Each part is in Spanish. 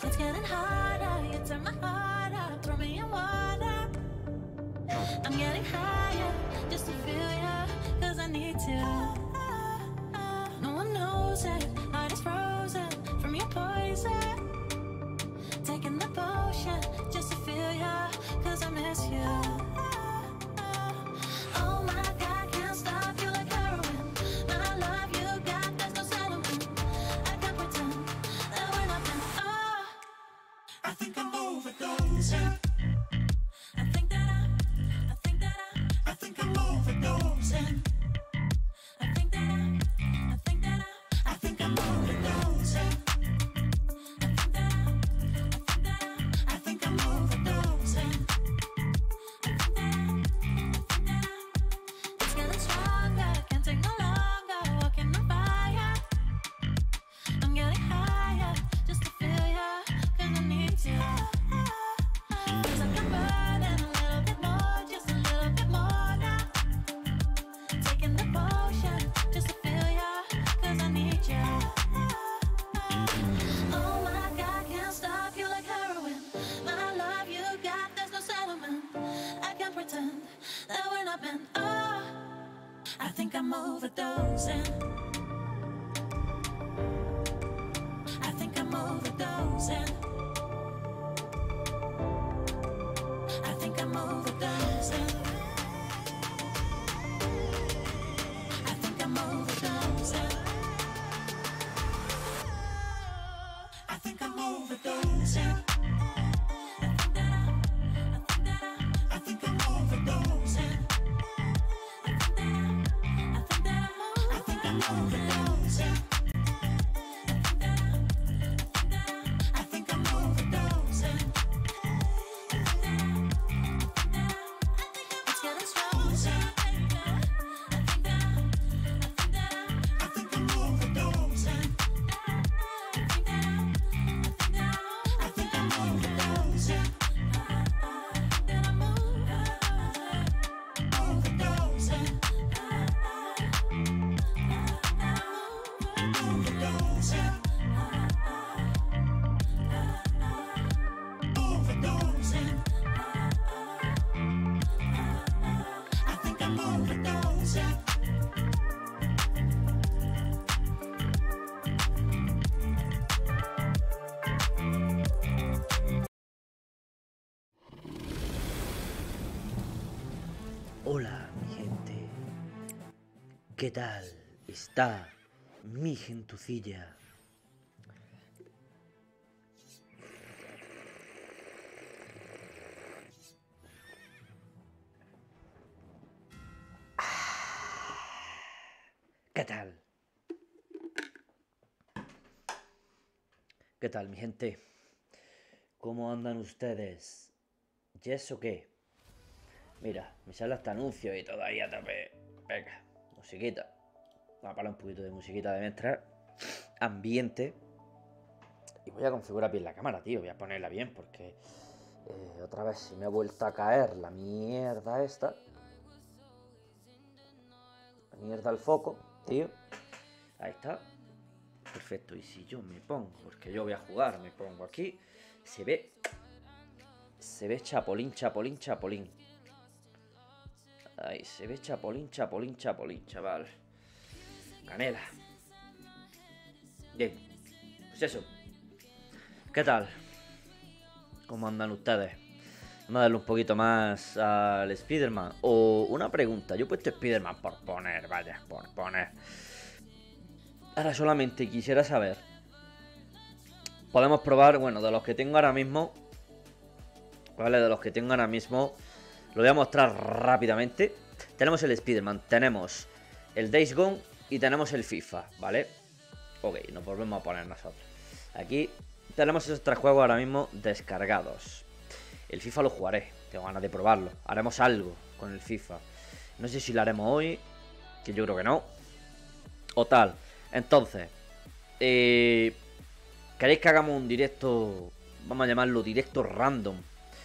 It's getting harder, you turn my heart up, throw me in water. I'm getting higher, just to feel ya, cause I need to. No one knows it, heart is frozen from your poison. Taking the potion, just to feel ya, cause I miss you. Oh my God, can't stop you like heroin. My love you got, there's no settlement. I can't pretend that we're nothing. Oh, I think I'm overdosing. I think that I think I'm overdosing. I think that I think I'm overdosing. I think I'm overdosing. It's getting stronger, can't take no longer, walking on fire. I'm getting higher, just to feel ya, cause I need to. Feels like I'm burning a little bit more, just a little bit more now. Taking the potion, just to feel ya, cause I need ya. Oh my God, can't stop you like heroin. My love you got, there's no settlement. I can't pretend that we're not meant. Oh, I think I'm overdosing. I think I'm overdosing. I think I'm overdosing. I think I'm overdosing. I think I'm overdosing. I think I'm overdosing. I think I'm overdosing. I think I'm overdosing. It's getting stronger. I think I'm overdosing. I think I'm overdosing. Overdosing. Overdosing. Overdosing. I think I'm overdosing. Hola, mi gente. ¿Qué tal está mi gentucilla? ¿Qué tal? ¿Qué tal, mi gente? ¿Cómo andan ustedes? ¿Y eso qué? Mira, me sale hasta anuncio y todo ahí a tope. Venga, musiquita. Vamos a poner un poquito de musiquita de mientras. Ambiente. Y voy a configurar bien la cámara, tío. Voy a ponerla bien porque otra vez se me ha vuelto a caer la mierda esta. La mierda al foco, tío. Ahí está. Perfecto. Y si yo me pongo, porque yo voy a jugar, me pongo aquí. Se ve chapolín, chapolín, chapolín. Ahí se ve chapolín, chapolín, chapolín, chaval. Canela. Bien. Pues eso. ¿Qué tal? ¿Cómo andan ustedes? Vamos a darle un poquito más al Spider-Man. O una pregunta. Yo he puesto Spider-Man por poner, vaya, por poner. Ahora solamente quisiera saber. Podemos probar, bueno, de los que tengo ahora mismo. Vale, de los que tengo ahora mismo. Lo voy a mostrar rápidamente. Tenemos el Spider-Man, tenemos el Days Gone y tenemos el FIFA, ¿vale? Ok, nos volvemos a poner nosotros. Aquí tenemos esos tres juegos ahora mismo descargados. El FIFA lo jugaré, tengo ganas de probarlo. Haremos algo con el FIFA. No sé si lo haremos hoy, que yo creo que no. O tal. Entonces, ¿queréis que hagamos un directo? Vamos a llamarlo directo random.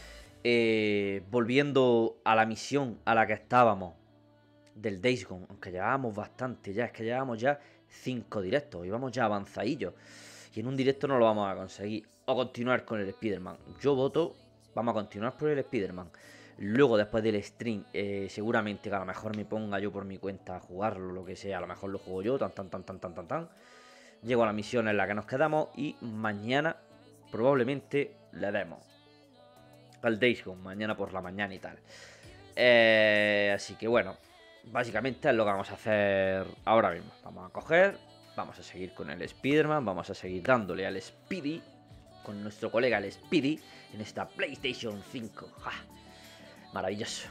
Volviendo a la misión a la que estábamos del Days Gone, aunque llevábamos bastante ya, es que llevábamos ya 5 directos y vamos ya avanzadillos. que en un directo no lo vamos a conseguir. O continuar con el Spider-Man. Yo voto, vamos a continuar por el Spider-Man. Luego, después del stream, seguramente que a lo mejor me ponga yo por mi cuenta a jugarlo, lo que sea. A lo mejor lo juego yo, tan. Llego a la misión en la que nos quedamos y mañana probablemente le demos al Days Gone, mañana por la mañana y tal. Así que bueno, básicamente es lo que vamos a hacer ahora mismo. Vamos a coger, vamos a seguir con el Spider-Man, vamos a seguir dándole al Speedy, con nuestro colega el Speedy, en esta PlayStation 5. ¡Ja! Maravilloso.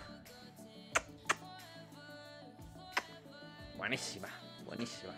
Buenísima, buenísima.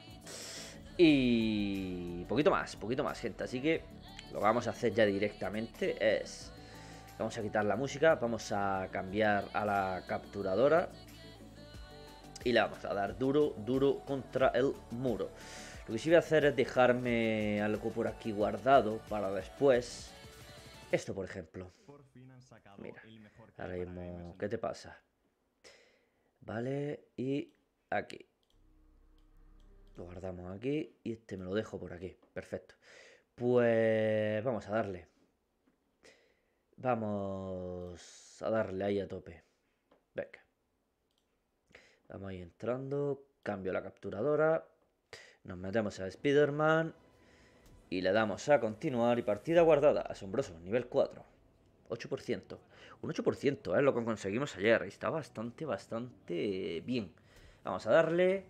Y poquito más, gente. Así que lo que vamos a hacer ya directamente es... Vamos a quitar la música, vamos a cambiar a la capturadora. Y le vamos a dar duro, duro contra el muro. Lo que sí voy a hacer es dejarme algo por aquí guardado para después. Esto, por ejemplo. Mira, ahora mismo, ¿qué te pasa? Vale, y aquí. Lo guardamos aquí y este me lo dejo por aquí. Perfecto. Pues vamos a darle. Vamos a darle ahí a tope. Venga. Vamos ahí entrando. Cambio la capturadora. Nos metemos a Spider-Man. Y le damos a continuar y partida guardada. Asombroso, nivel 4. 8%. Un 8% es lo que conseguimos ayer. Está bastante bien. Vamos a darle.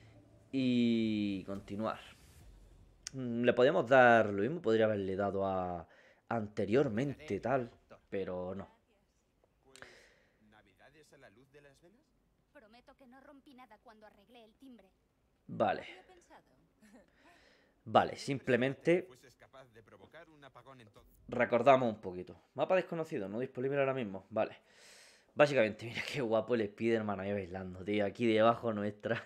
Y continuar. Le podríamos dar lo mismo. Podría haberle dado a anteriormente tal. Pero no. ¿Navidades a la luz de las velas? Prometo que no rompí nada cuando arreglé el timbre. Vale. ¿Lo he pensado? Vale, simplemente ¿Fueses capaz de provocar un apagón en todo? recordamos un poquito. Mapa desconocido, no disponible ahora mismo. Vale. Básicamente, mira qué guapo el Spider-Man ahí bailando, tío. Aquí debajo nuestra.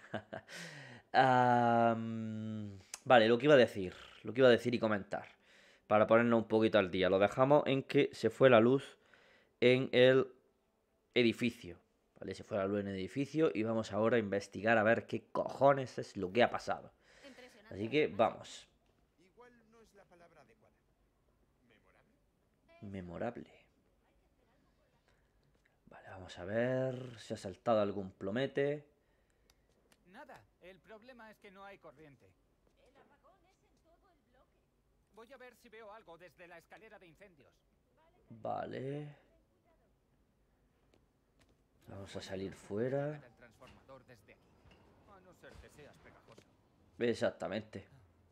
Vale, lo que iba a decir. Lo que iba a decir y comentar. Para ponernos un poquito al día. Lo dejamos en que se fue la luz en el edificio. Vale, se fue la luz en el edificio. Y vamos ahora a investigar a ver qué cojones es lo que ha pasado. Impresionante. Así que vamos. Igual no es la palabra adecuada. ¿Memorable? Memorable. Vale, vamos a ver si ha saltado algún plomete. Nada, el problema es que no hay corriente. El apagón es en todo el bloque. Voy a ver si veo algo desde la escalera de incendios. Vale. Vamos a salir fuera. El transformador desde aquí. A no ser que seas pegajoso. Exactamente.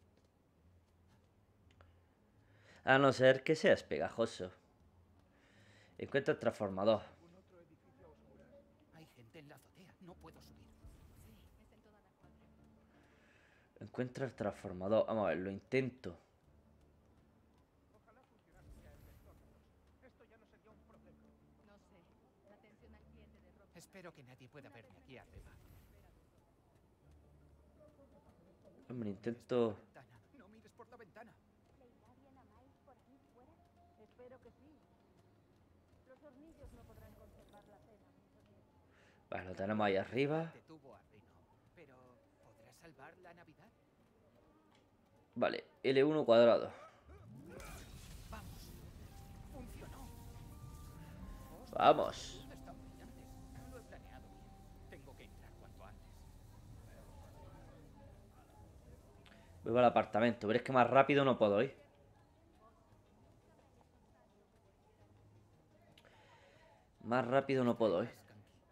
A no ser que seas pegajoso. Encuentra el transformador. Hay gente en la azotea, no puedo subir. Sí, es en toda la cuadra. Encuentra el transformador. Vamos a ver, lo intento. No sé. La atención al cliente de ropa. Espero que nadie pueda verme aquí arriba. Hombre, intento... Ventana, no mires por la ventana. ¿Le irá bien a Miles por aquí fuera? Espero que sí. Los hornillos no podrán conservar la cena mucho tiempo. Vale, lo tenemos ahí arriba. Detuvo a Rino. Pero, ¿podrá salvar la Navidad? Vale, L1 cuadrado. Vamos. Funcionó. Vamos. ¿Dónde está Brillantes? Lo he planeado bien. Tengo que entrar cuanto antes. Voy al apartamento, pero es que más rápido no puedo ir. Más rápido no puedo ir.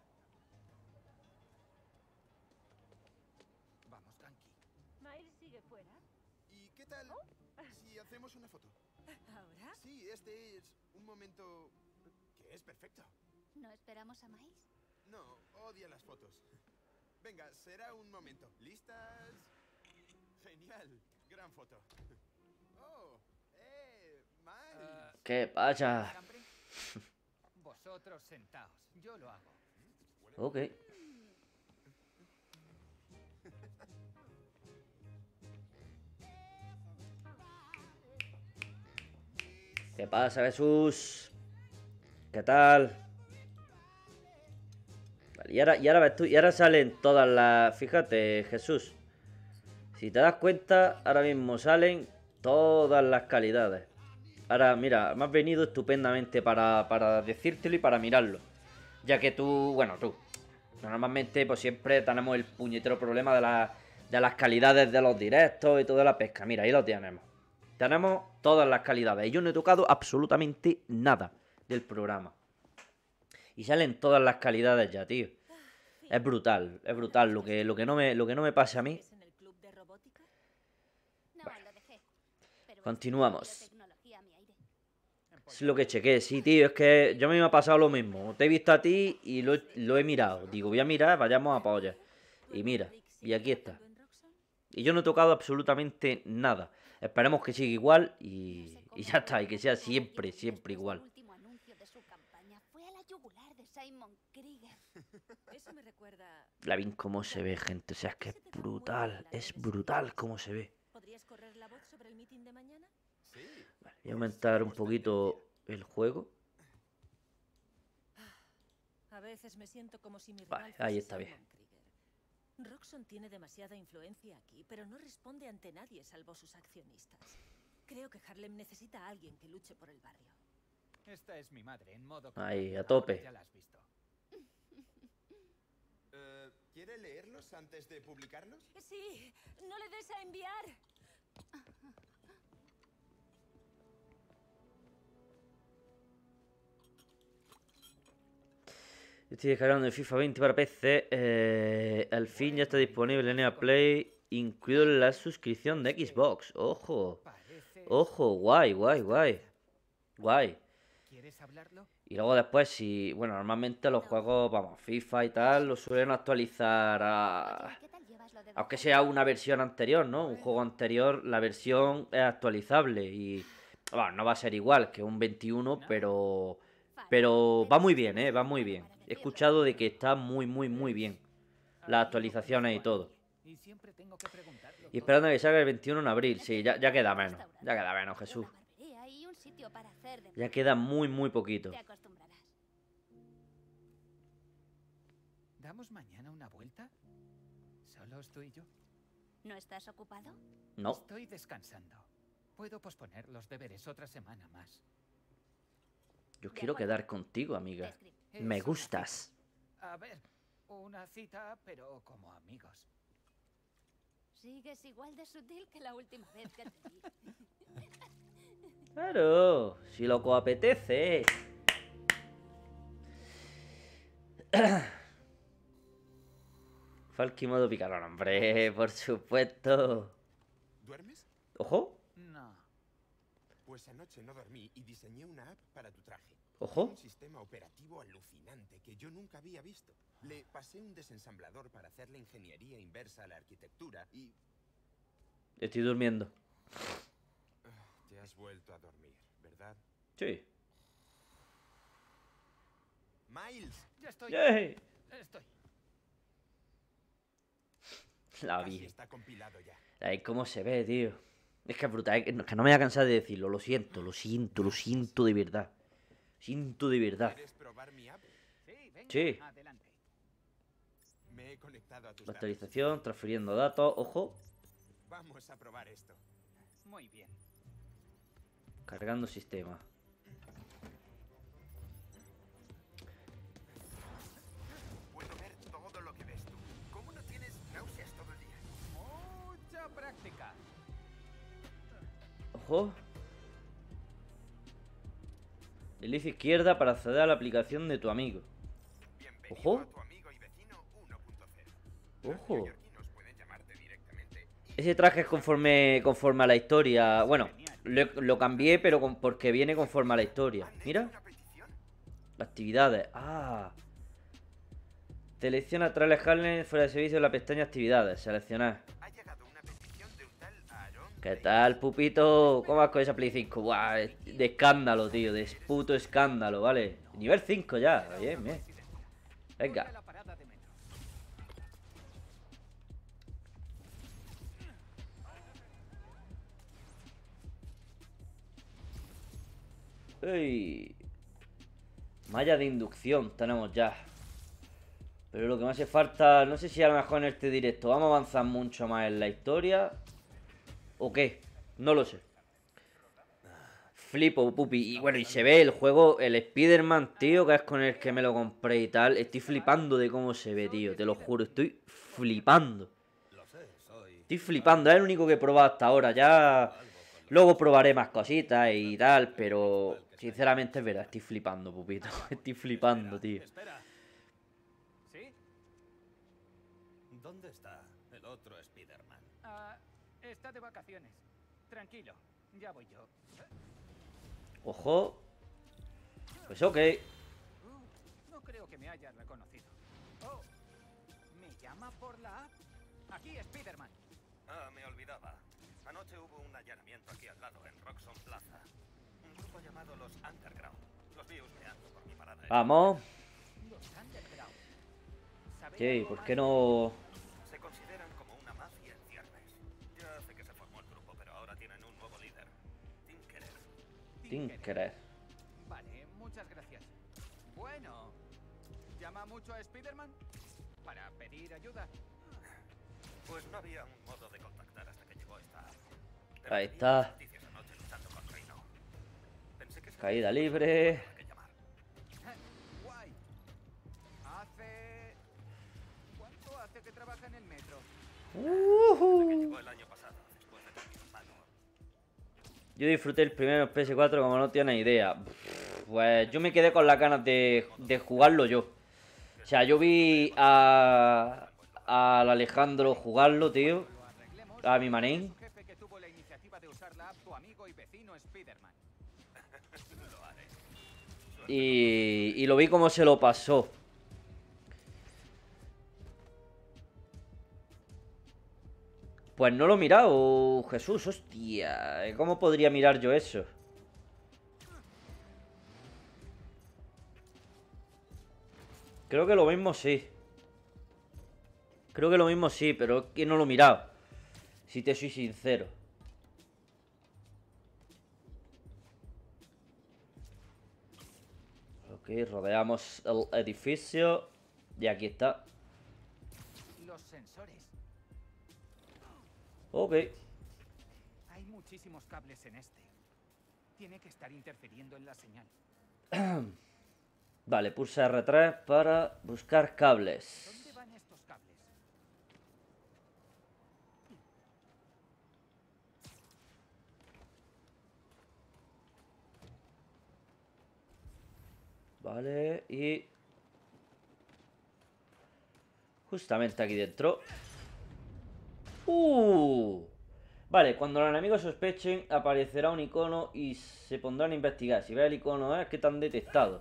Vamos, Ganki. ¿Miles sigue fuera? ¿Y qué tal si hacemos una foto? ¿Ahora? Sí, este es un momento que es perfecto. ¿No esperamos a Miles? No, odia las fotos. Venga, será un momento. ¿Listas? Genial, gran foto. Oh, Miles. ¿Qué pasa? ¿Hambre? Vosotros sentaos. Yo lo hago. Ok. ¿Qué pasa, Jesús? ¿Qué tal? Vale, y ahora ves tú, y ahora salen todas las... Fíjate, Jesús. Si te das cuenta, ahora mismo salen Todas las calidades. Ahora, mira, me has venido estupendamente para decírtelo y para mirarlo. Ya que tú, bueno, tú, normalmente pues siempre tenemos el puñetero problema de las calidades de los directos y toda la pesca. Mira, ahí lo tenemos. Tenemos todas las calidades. Y yo no he tocado absolutamente nada del programa. Y salen todas las calidades ya, tío. Es brutal lo que no me pasa a mí. ¿Es en el club de robótica? No, lo dejé. Pero Continuamos. biotecnología a mi aire. Es lo que chequé, sí, tío. Es que yo a mí me ha pasado lo mismo. Te he visto a ti y lo he mirado. Digo, voy a mirar, vayamos a polla. Y mira, y aquí está. Y yo no he tocado absolutamente nada. Esperemos que siga igual y ya está. Y que sea siempre, siempre igual. El último anuncio de su campaña fue a la yugular de Simon Krieger. Eso me recuerda... La bien cómo se ve, gente. O sea, es que es brutal cómo se ve. ¿Podrías correr la voz sobre el meeting de mañana? Sí. Vale, voy a aumentar un poquito el juego. A veces me siento como si mi Vale, rival ahí fuese está bien. Simon Krieger. Roxxon tiene demasiada influencia aquí, pero no responde ante nadie salvo sus accionistas. Creo que Harlem necesita a alguien que luche por el barrio. Esta es mi madre, en modo... Ahí, a ahora tope. Ya la has visto. ¿Quiere leerlos antes de publicarlos? Sí, no le des a enviar. Estoy descargando el FIFA 20 para PC. Al fin ya está disponible en EA Play, incluido la suscripción de Xbox. Ojo, Parece... ojo, guay, guay, guay. Guay. ¿Quieres hablarlo? Y luego después, si. Bueno, normalmente los juegos, vamos, FIFA y tal, los suelen actualizar a. ¿Qué tal llevas lo de Aunque sea una versión anterior, ¿no? Un juego anterior, la versión es actualizable. Y. Bueno, no va a ser igual que un 21, pero. Pero va muy bien, va muy bien. He escuchado de que está muy, muy, muy bien. Las actualizaciones y todo. Y siempre tengo que preguntarlo Y todo. esperando a que salga el 21 en abril. Sí, ya queda menos. Ya queda menos, Jesús. Una barbería y un sitio para hacer de Ya queda muy, muy poquito. Te acostumbrarás. ¿Damos mañana una vuelta? ¿Solo tú y yo? ¿No estás ocupado? No. Estoy descansando. Puedo posponer los deberes otra semana más. Yo quiero quedar contigo, amiga. Te escribo. Es Me una gustas. cita. A ver, una cita, pero como amigos. Sigues igual de sutil que la última vez que te vi. Claro, si lo que apetece. Falky modo picarón, hombre, por supuesto. ¿Duermes? Ojo, No. Pues anoche no dormí y diseñé una app para tu traje. Ojo. Un sistema operativo alucinante que yo nunca había visto. Le pasé un desensamblador para hacer la ingeniería inversa a la arquitectura y... estoy durmiendo. Te has vuelto a dormir, ¿verdad? Sí. ¡Miles! Ya estoy. ¡Yay! Estoy. La Casi vi. está compilado ya. Ay, cómo se ve, tío. Es que es brutal, es que no me voy a cansar de decirlo. Lo siento, lo siento, lo siento de verdad. Siento de verdad. ¿Quieres probar mi app? Sí, venga, Sí. adelante. Me he conectado a tus La datos. actualización, transfiriendo datos. Ojo, Vamos a probar esto. Muy bien. cargando sistema. Puedo ver todo lo que ves tú. ¿Cómo no tienes náuseas todo el día? Mucha práctica. Ojo. Elija izquierda para acceder a la aplicación de tu amigo. Bienvenido Ojo. a tu amigo y vecino 1.0. Ojo. Los neoyorquinos pueden llamarte directamente y Ese traje es conforme a la historia. Bueno, lo cambié, pero porque viene conforme a la historia. ¿Han hecho Mira, una petición? las actividades. Ah. Selecciona Trail Harlem fuera de servicio en la pestaña actividades. Seleccionar. Ha llegado una petición de un tal Aaron. ¿Qué tal, pupito? ¿Cómo vas con esa Play 5? Buah, de escándalo, tío. De puto escándalo, ¿vale? Nivel 5 ya. Bien, bien. Voy a Venga. la parada de metro. ¡Ey! Malla de inducción tenemos ya. Pero lo que me hace falta... No sé si a lo mejor en este directo vamos a avanzar mucho más en la historia. ¿O qué? No lo sé. flipo, pupi. Y bueno, y se ve el juego, el Spider-Man, tío, que es con el que me lo compré y tal. Estoy flipando de cómo se ve, tío. Te lo juro, estoy flipando. Estoy flipando, es el único que he probado hasta ahora. Ya luego probaré más cositas y tal, pero sinceramente es verdad, estoy flipando, pupito. Estoy flipando, tío. Espera. ¿Sí? ¿Dónde está el otro Spider-Man? Está de vacaciones. Tranquilo, ya voy yo. Ojo. Pues ok. No creo que me hayas reconocido. Oh, ¿me llama por la app? Aquí, Spider-Man. Ah, me olvidaba. Anoche hubo un allanamiento aquí al lado, en Roxon Plaza. Un grupo llamado los Underground. Los vi husmeando por mi parada. Vamos. Los Underground. ¿Sabéis Sí, algo ¿por más qué de no? Se consideran como una mafia en ciernes. Ya hace que se formó el grupo, pero ahora tienen un nuevo líder. Tinkerer. Tinkerer. Vale, muchas gracias. Bueno, ¿llama mucho a Spider-Man? Para pedir ayuda. Pues no había un modo de contactar hasta que llegó esta app. Ahí tenía está. noticias anoche luchando con Reino. Pensé que Caída libre. a la que llamar. Guay. ¿Cuánto hace que trabaja en el metro? Llegó el año pasado, después de que mi hermano. Yo disfruté el primero PS4 como no tienes idea. Pues yo me quedé con las ganas de jugarlo yo. O sea, yo vi al Alejandro jugarlo, tío. Lo arreglemos. A mi manín. Su jefe que tuvo la iniciativa de usar la app, tu amigo y vecino Spider-Man. Y lo vi como se lo pasó. Pues no lo he mirado, Jesús, hostia. ¿Cómo podría mirar yo eso? Creo que lo mismo sí. Creo que lo mismo sí, pero es que no lo he mirado. Si te soy sincero. Ok, rodeamos el edificio. Y aquí está. Los sensores. Ok. Hay muchísimos cables en este. Tiene que estar interfiriendo en la señal. Vale, pulsa R3 para buscar cables. ¿Dónde van estos cables? Vale, y... justamente aquí dentro. Vale, cuando los enemigos sospechen, aparecerá un icono y se pondrán a investigar. Si ve el icono es que te han detectado.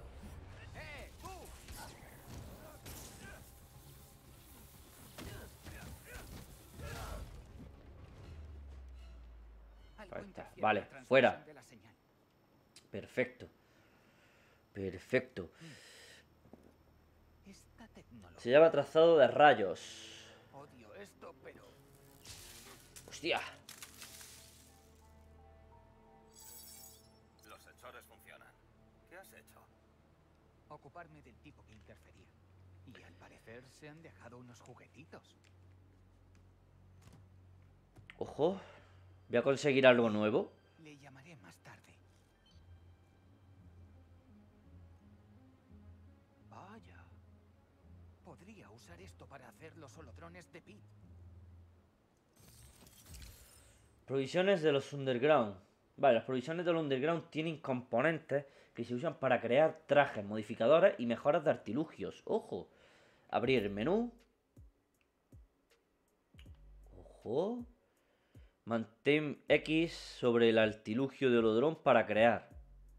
Algo Ahí está. interfiere en Vale, la transmisión fuera. de la señal. Perfecto. Perfecto. Esta tecnología. Se llama trazado de rayos. Odio esto, pero Hostia. Los sensores funcionan. ¿Qué has hecho? ocuparme del tipo que interfería. Y al parecer se han dejado unos juguetitos. Ojo. Voy a conseguir algo nuevo. Le llamaré más tarde. Vaya. Podría usar esto para hacer los holotrones de Pete. Provisiones de los Underground. Vale, las provisiones de los Underground tienen componentes que se usan para crear trajes, modificadores y mejoras de artilugios. Ojo. Abrir el menú. Ojo. Mantén X sobre el artilugio de holodrón para crear.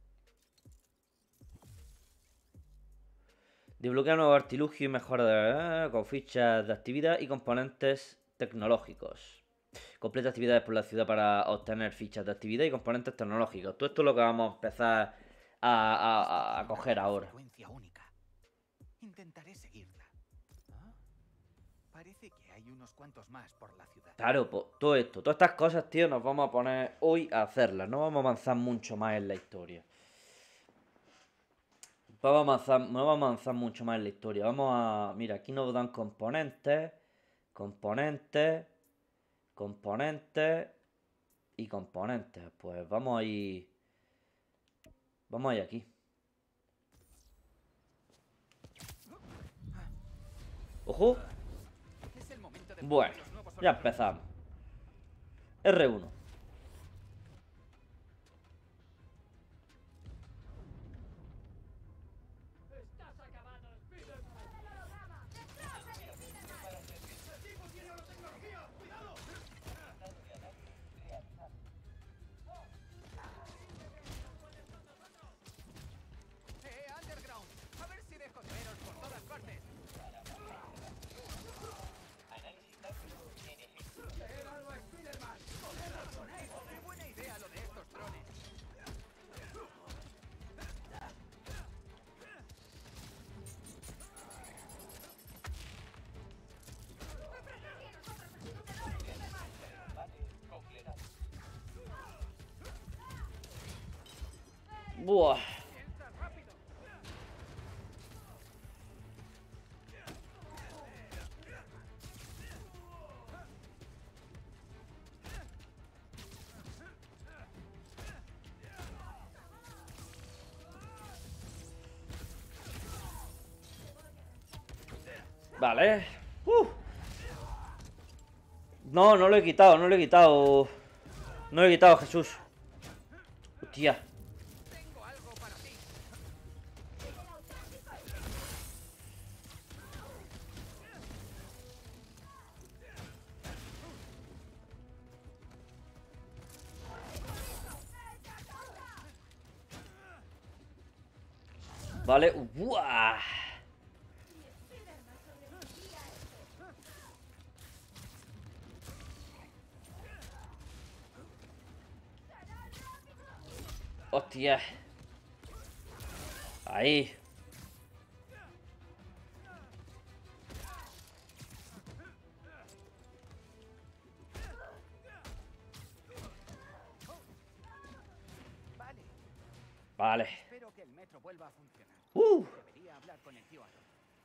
Desbloquea nuevo artilugio y mejora con fichas de actividad y componentes tecnológicos. Completa actividades por la ciudad para obtener fichas de actividad y componentes tecnológicos. Todo esto es lo que vamos a empezar a coger ahora. Frecuencia única. Intentaré seguirla. ¿Ah? Parece que hay unos cuantos más por la ciudad. Claro, pues todo esto, todas estas cosas, tío, nos vamos a poner hoy a hacerlas. No vamos a avanzar mucho más en la historia. No vamos a avanzar mucho más en la historia. Vamos a... Mira, aquí nos dan componentes. Componentes. Componentes. Y componentes. Pues vamos a ir Vamos allá aquí. ¡Ojo! Es el momento de Bueno, probar los nuevos ya horizontes. empezamos. R1. Underground! A ver si dejo de veros por todas partes. ¡Qué buena idea lo de estos drones! Buah. ¡Entra rápido! Vale. No, no lo he quitado, no lo he quitado. No lo he quitado, Jesús. Hostia. Tengo algo para ti. Vale. Buah. Hostia. Ahí. Vale. Vale. Espero que el metro vuelva a funcionar. Uh. Debería hablar con el tío Aaron.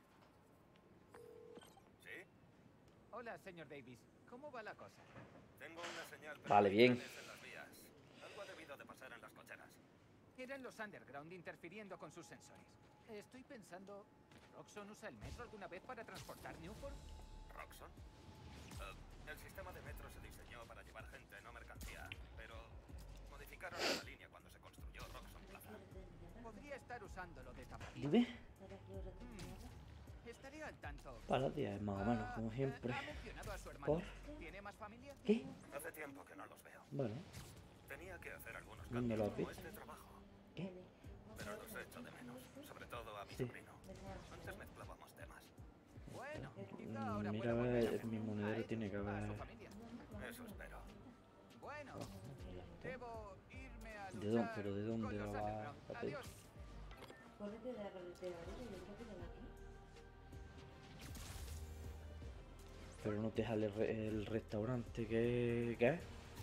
¿Sí? Hola, señor Davis. ¿Cómo va la cosa? Tengo una señal. Vale, bien. en las vías. Algo ha debido de pasar en las cocheras. Eran los Underground interfiriendo con sus sensores. Estoy pensando... ¿Roxxon usa el metro alguna vez para transportar Newport? ¿Roxxon? El sistema de metro se diseñó para llevar gente, no mercancía. Pero modificaron la línea cuando se construyó Roxxon Plaza. Podría estar usándolo de tapadillo. Dime. Estaré al tanto. Para 10 más o menos, como siempre. ¿Ha mencionado a su hermano? ¿Por? ¿Tiene más familia? ¿Qué? Hace tiempo que no los veo. Bueno. Tenía que hacer algunos ¿Dónde cambios lo has como visto? este trabajo. ¿Qué? Pero los echo de menos. Sobre todo a mi Sí. sobrino. Antes mezclábamos temas. Bueno, quizá ahora Mira, pueda volver a el ver mi a monedero él, tiene que a su haber... familia. Eso espero. Bueno, debo irme a ¿De dónde? luchar ¿Pero de dónde con los va Underground. la peli? Adiós. Pero no te sale el restaurante que es.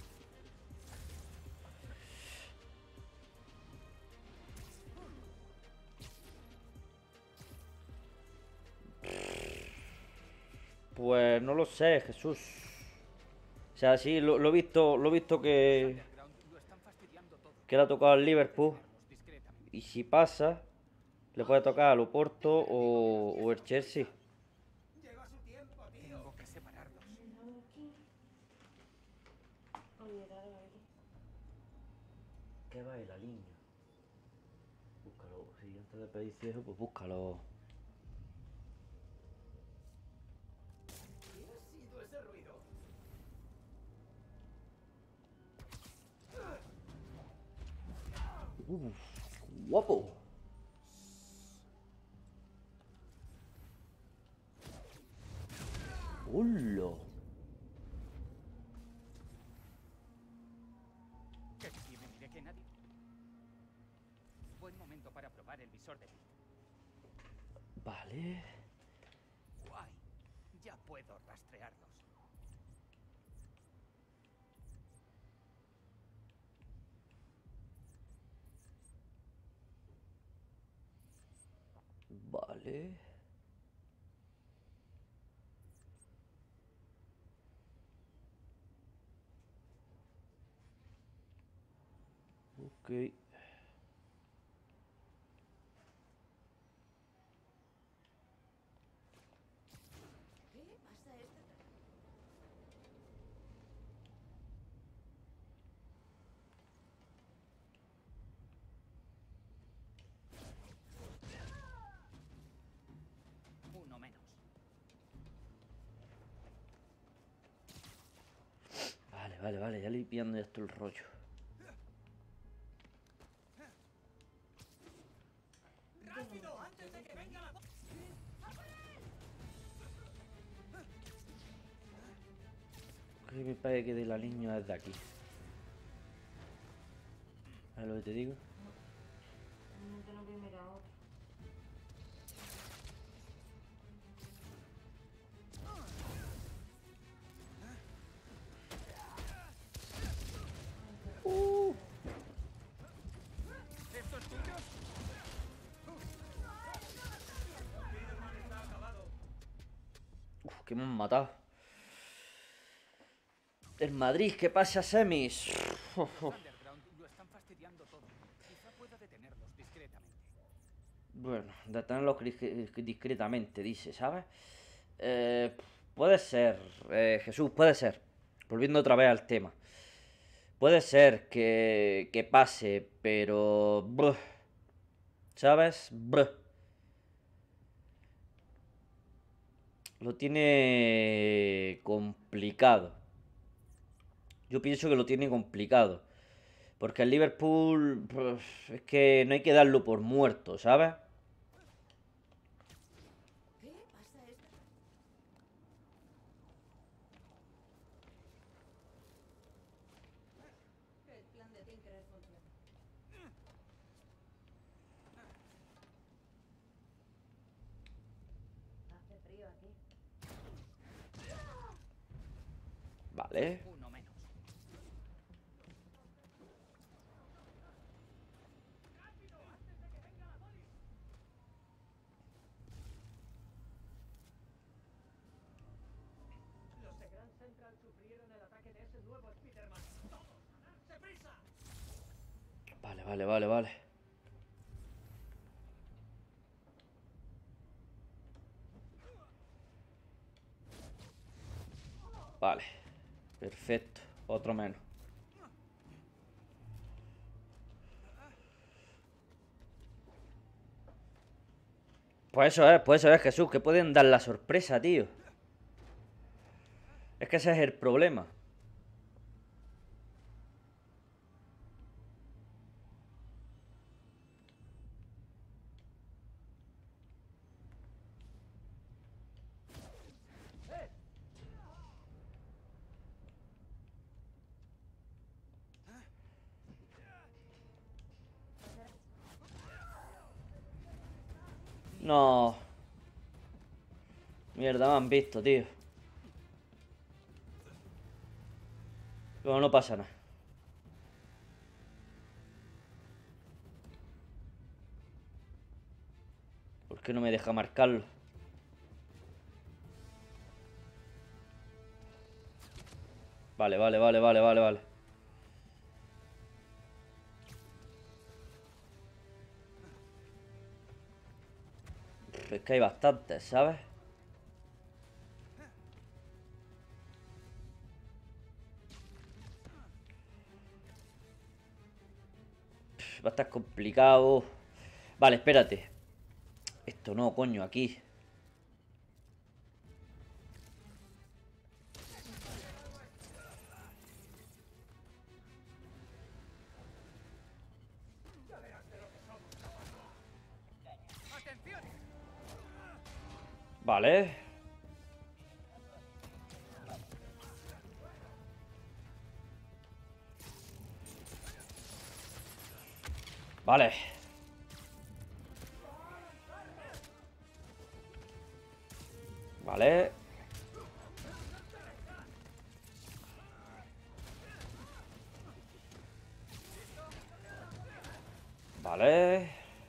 Pues no lo sé, Jesús. O sea, sí, lo he visto que Underground lo están fastidiando todo. le ha tocado al Liverpool. Vernos discretamente. Y si pasa, le puede tocar al Oporto o el Chelsea. Tengo que separarlos. ¿Qué va la niña? Búscalo. Si antes de pedir ciego, pues búscalo. Uf, guapo. ¡Hola! Que si me miré que nadie. Buen momento para probar el visor de luz. Vale. Guay. Ya puedo rastrearlos. Vale. Ok. Vale, vale, ya le voy pillando ya esto el rollo. Creo que me parece que de la línea es de aquí. ¿Sabes lo que te digo? ¿Esto es tuyo? Uf, que me han matado. El Madrid, que pasa a semis. Underground lo están fastidiando todo. Quizá pueda detenerlos discretamente. Bueno, detenerlo discretamente, dice, ¿sabes? Puede ser, Jesús, puede ser. Volviendo otra vez al tema. Puede ser que pase, pero... bruh, ¿sabes? Bruh. Lo tiene complicado. Yo pienso que lo tiene complicado. Porque el Liverpool... es que no hay que darlo por muerto, ¿sabes? Vale. Uno menos. Los de Grand Central sufrieron el ataque de ese nuevo Spider-Man. ¡Todos a darse prisa! Vale, vale, vale, vale. Vale. Perfecto. Otro menos. Pues eso es, Jesús, que pueden dar la sorpresa, tío. Es que ese es el problema. No. Mierda, me han visto, tío. Pero no pasa nada. ¿Por qué no me deja marcarlo? Vale, vale, vale, vale, vale, vale. Es que hay bastantes, ¿sabes? Va a estar complicado. Vale, espérate. Esto no, coño, aquí. ¡Atención! Vale. Vale. Vale. Vale.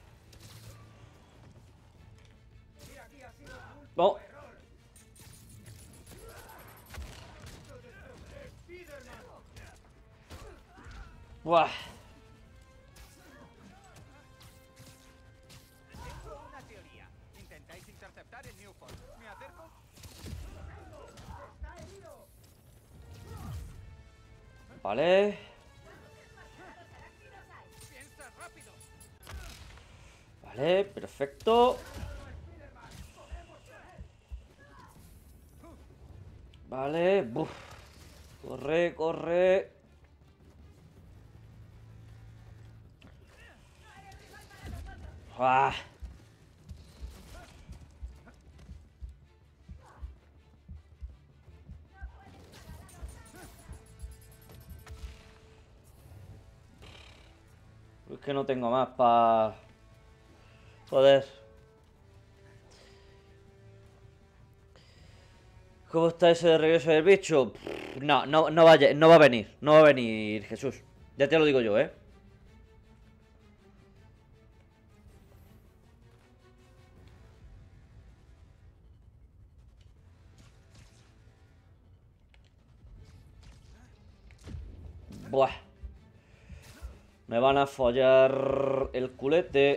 No. Buah. Tengo una teoría. Intentáis interceptar el Newport. ¿Me acerco? Vale. ¡Piensa rápido! Vale, perfecto. Vale, buf. Corre, corre. ¡Ah! Es que no tengo más para... Joder. ¿Cómo está ese de regreso del bicho? No, no va a venir. No va a venir, Jesús. Ya te lo digo yo, ¿eh? Buah. Me van a follar el culete.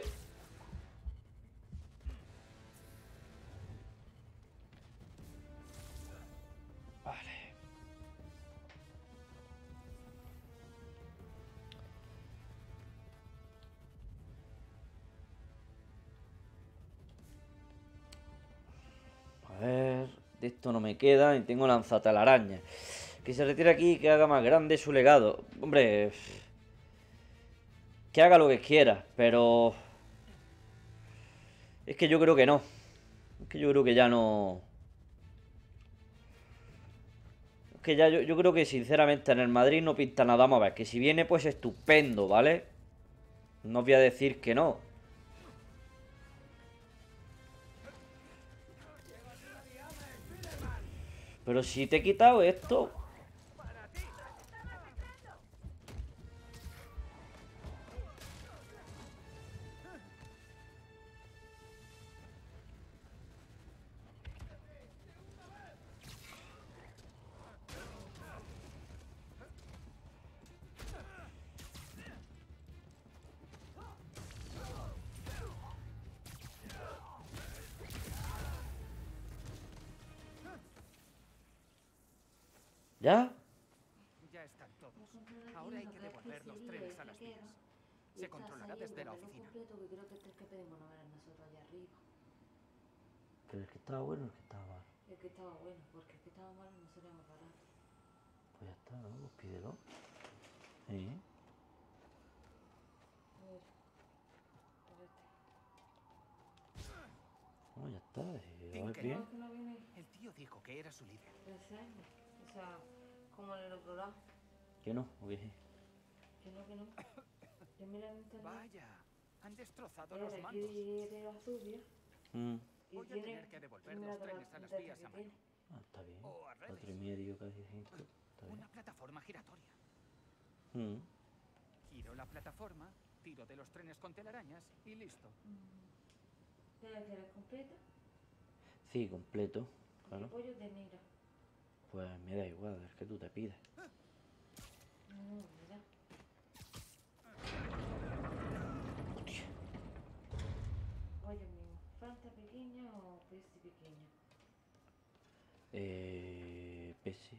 Vale. A ver, de esto no me queda y tengo lanzatelaraña. Que se retire aquí y que haga más grande su legado. Hombre, que haga lo que quiera, pero... Es que yo creo que no. Es que yo creo que ya no... Es que ya yo creo que sinceramente en el Madrid no pinta nada. Vamos a ver, que si viene pues estupendo, ¿vale? No os voy a decir que no. Pero si te he quitado esto... ¿Ya? Ya están todos. Ahora hay que devolver los trenes a las vías. Se controlará desde la oficina. Pero es que estaba bueno, el que estaba mal. El que estaba bueno, porque el que estaba malo no sería más barato. Pues ya está, ¿no? Pues pídelo. Sí. A ver, espérate. No, ya está. ¿Va Tinker. bien? No, que no viene El tío dijo que era su líder. pensando. O sea, como en el otro lado. ¿Que no? ¿O qué? Que no, que no. Yo mira en internet. Vaya, han destrozado Mira, los de mandos. aquí de Azubia. Mm. Y Voy a tiene... tener que devolver mira los toda trenes a las la vías que a mano. tiene. Ah, está bien. O al revés. 4,5, casi 5. Está Una bien. plataforma giratoria. Mm. Giro la plataforma, tiro de los trenes con telarañas y listo. ¿Te la quieres completa? Sí, completo. ¿Qué Claro. pollo de negra? Pues me da igual, es que tú te pides. No, mira. Oye, mismo. ¿Fanta pequeña o Pepsi pequeña? Pepsi.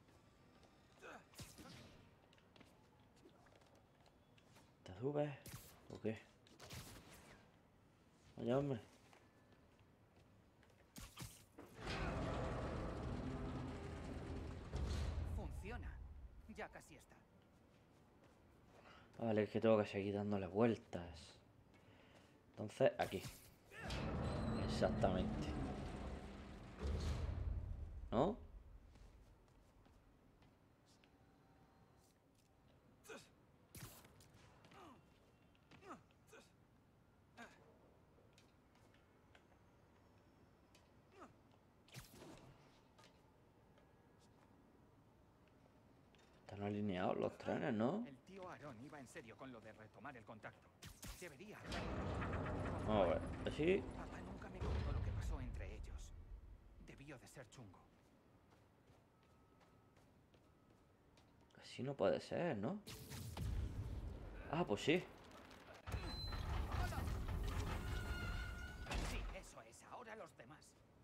¿Te subes? ¿O qué? Vaya, hombre. Funciona. Ya casi está. Vale, es que tengo que seguir dándole vueltas. Entonces, aquí. Exactamente. ¿No? Están alineados los trenes, ¿no? El tío Aaron iba en serio con lo de retomar el contacto. Debería. Vamos a ver. Así. Papá nunca me contó lo que pasó entre ellos. Debió de ser chungo. Así no puede ser, ¿no? Ah, pues sí. Sí, eso es. Ahora los demás.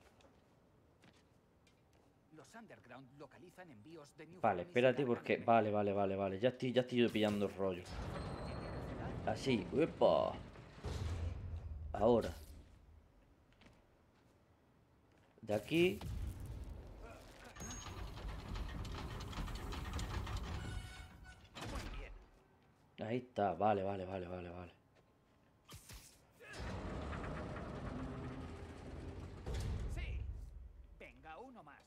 Los Underground localizan envíos de New Vale, espérate porque... Vale. Ya estoy yo pillando el rollo. Así, ¡uepa! Ahora. De aquí. Ahí está, vale, vale, vale, vale, vale. Sí. Venga, uno más.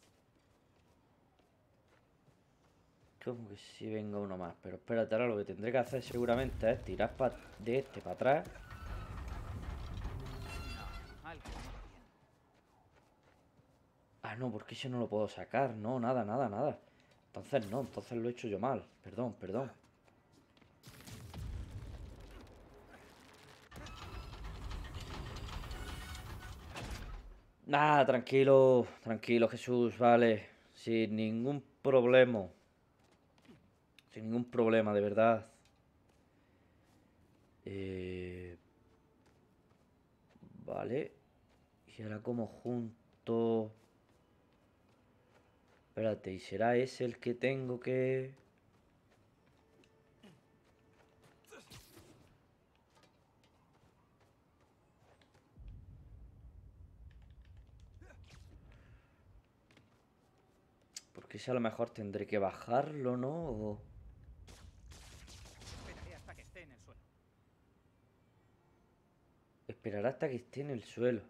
Como que si venga uno más. Pero espérate, ahora lo que tendré que hacer seguramente es tirar de este para atrás. No, algo no va bien. Ah, no, porque ese no lo puedo sacar. No, nada, nada, nada. Entonces no, entonces lo he hecho yo mal. Perdón, perdón. Nada, tranquilo, tranquilo, Jesús, vale. Sin ningún problema. Sin ningún problema, de verdad. Vale. Y ahora como junto... Espérate, ¿y será ese el que tengo que...? Porque ese a lo mejor tendré que bajarlo, ¿no? O... Esperaré hasta que esté en el suelo. Esperará hasta que esté en el suelo.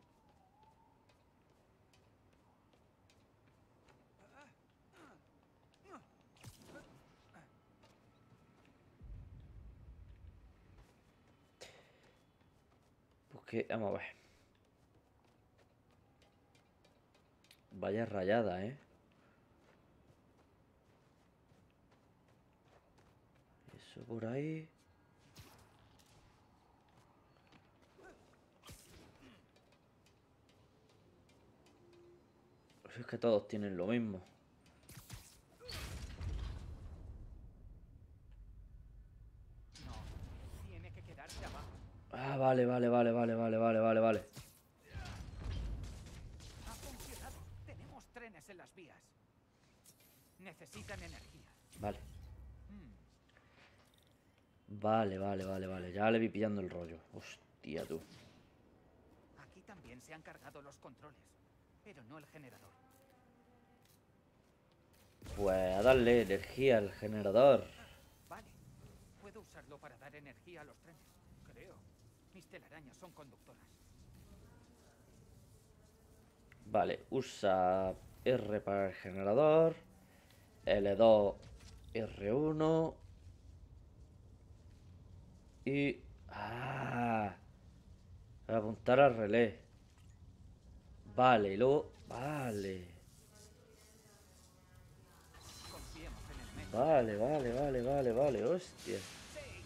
Porque, vamos a ver. Vaya rayada, ¿eh? Eso por ahí. Pues es que todos tienen lo mismo. No, tiene que quedarse abajo. Ah, vale, vale, vale, vale, vale, vale, vale, vale. Ha funcionado. Tenemos trenes en las vías. Necesitan energía. Vale. Hmm, Vale, vale, vale, vale. Ya le vi pillando el rollo. Hostia, tú. Aquí también se han cargado los controles, pero no el generador. Pues a darle energía al generador. Vale, puedo usarlo para dar energía a los trenes, creo. Mis telarañas son conductoras. Vale, usa R para el generador. L2, R1. Y... ¡Ah! Para apuntar al relé. Vale, y luego... Vale. Confiemos en el metro. Vale, vale, vale, vale, vale. Hostia. Sí.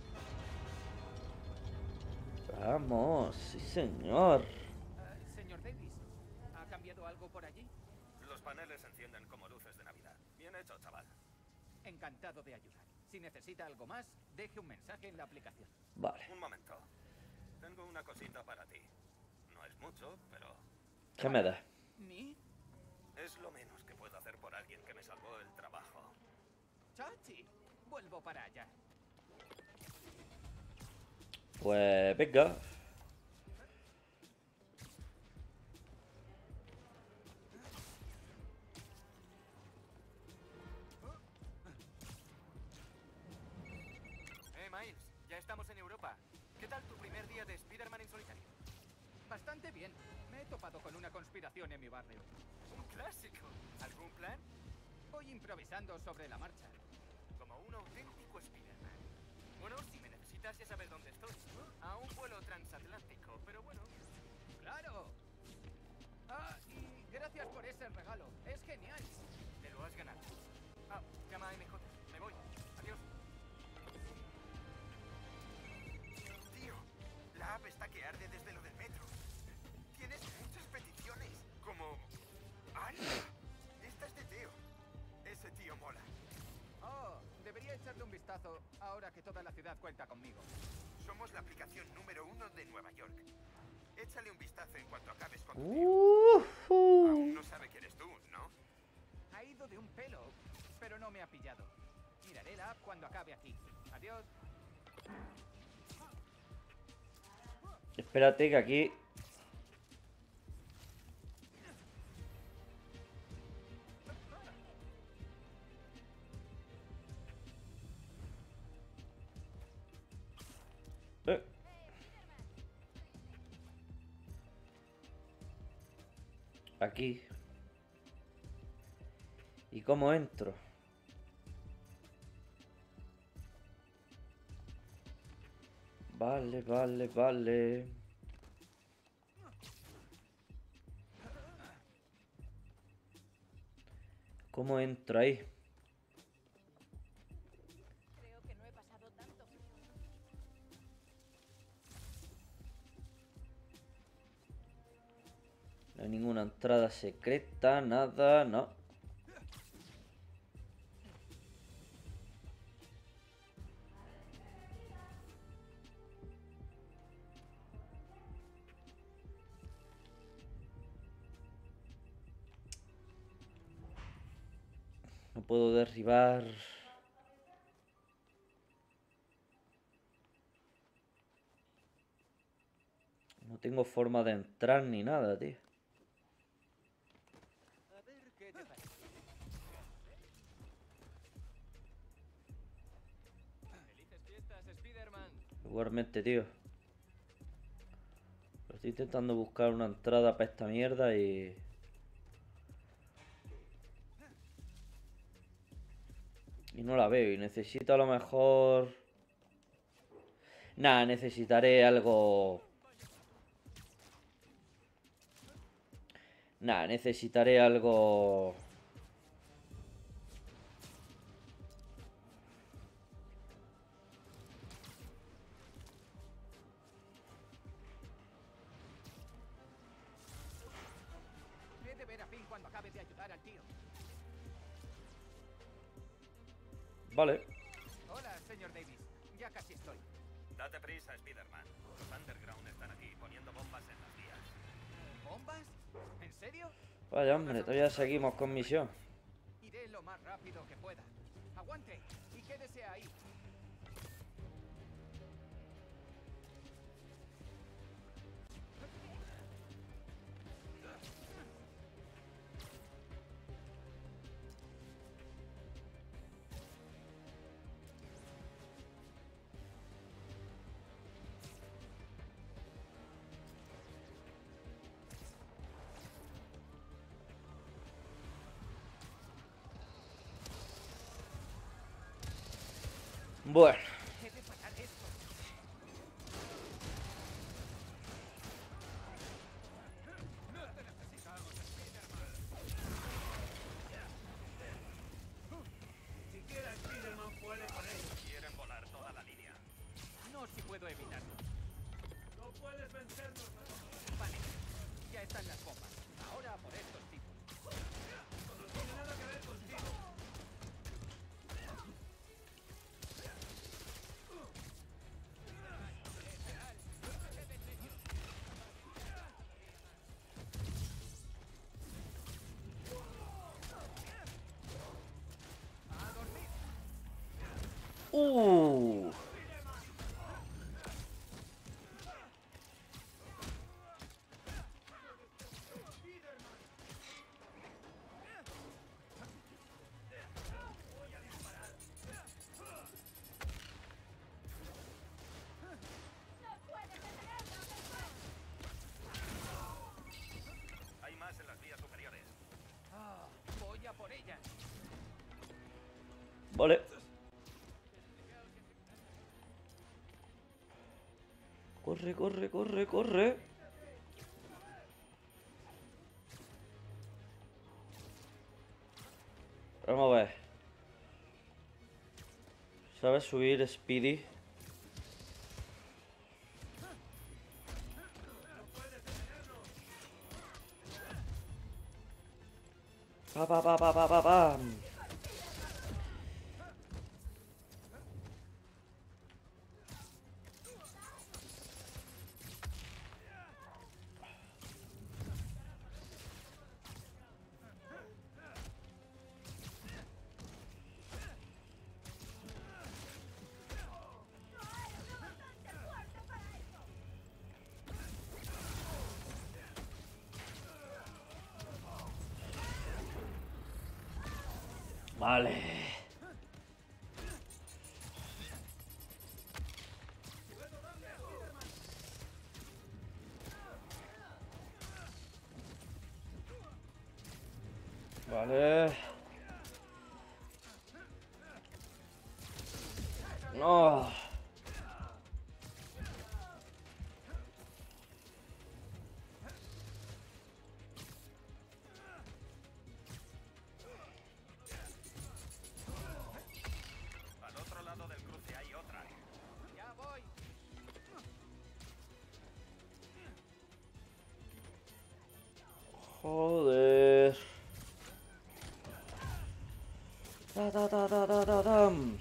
Vamos, sí señor. Señor Davis, ¿ha cambiado algo por allí? Los paneles se encienden como luces de Navidad. Bien hecho, chaval. Encantado de ayudar. Si necesita algo más, deje un mensaje en la aplicación. Vale. Un momento. Tengo una cosita para ti. No es mucho, pero ¿Qué me da? ¿Ni? es lo menos que puedo hacer por alguien que me salvó el trabajo. Chachi, vuelvo para allá. Pues venga. Miles, ya estamos en Europa. ¿Qué tal tu primer día de Spider-Man en solitario? Bastante bien. Me he topado con una conspiración en mi barrio. Un clásico. ¿Algún plan? Voy improvisando sobre la marcha. Como un auténtico Spider-Man. Bueno, si me necesitas ya sabes dónde estoy. A un vuelo transatlántico, pero bueno. ¡Claro! Ah, y gracias por ese regalo. Es genial. Te lo has ganado. Ah, llama a MJ. Me voy. Adiós. Tío, la app está que arde desde lo del metro. Tienes muchas peticiones, como... ¡Anda! Esta es de Teo. Ese tío mola. Oh, debería echarle un vistazo ahora que toda la ciudad cuenta conmigo. Somos la aplicación número 1 de Nueva York. Échale un vistazo en cuanto acabes con tu tío. Aún no sabe que eres tú, ¿no? Ha ido de un pelo, pero no me ha pillado. Miraré la app cuando acabe aquí. Adiós. Espérate que aquí... Eh. Aquí. ¿Y cómo entro? Vale, vale, vale. ¿Cómo entro ahí? Creo que no he pasado tanto frío. No hay ninguna entrada secreta, nada, no. No puedo derribar. No tengo forma de entrar ni nada, tío. A ver qué te parece. Felices fiestas, Spider-Man. Igualmente, tío. Pero estoy intentando buscar una entrada para esta mierda y... Y no la veo. Y necesito a lo mejor... Nada, necesitaré algo... Nada, necesitaré algo... He de ver a Finn cuando acabe de ayudar al tío. Vale. Hola, señor Davis. Ya casi estoy. Date prisa, Spider-Man. Los Underground están aquí poniendo bombas en las vías. ¿Bombas? ¿En serio? Vaya, hombre, todavía seguimos con misión. Iré lo más rápido que pueda. Aguante y quédese ahí. Bueno. He de parar esto. No te necesitamos, Spider-Man. Siquiera Spider-Man puede con ellos. Quieren volar toda la línea. No si puedo evitarlo. No puedes vencernos. Vale. Ya están las bombas. Ahora por estos tipos. No tiene nada que ver contigo. A dormir. Uh. Hay más en las vías superiores. Ah, voy a por ellas. Vale. Corre, corre, corre, corre. Vamos a ver. ¿Sabes subir, Speedy? Pa, pa, pa, pa, pa, pa, pam. Vale. Vale. No. Al otro lado del cruce hay otra. Ya voy. Joder. Da, da, da, da, da, da, dam.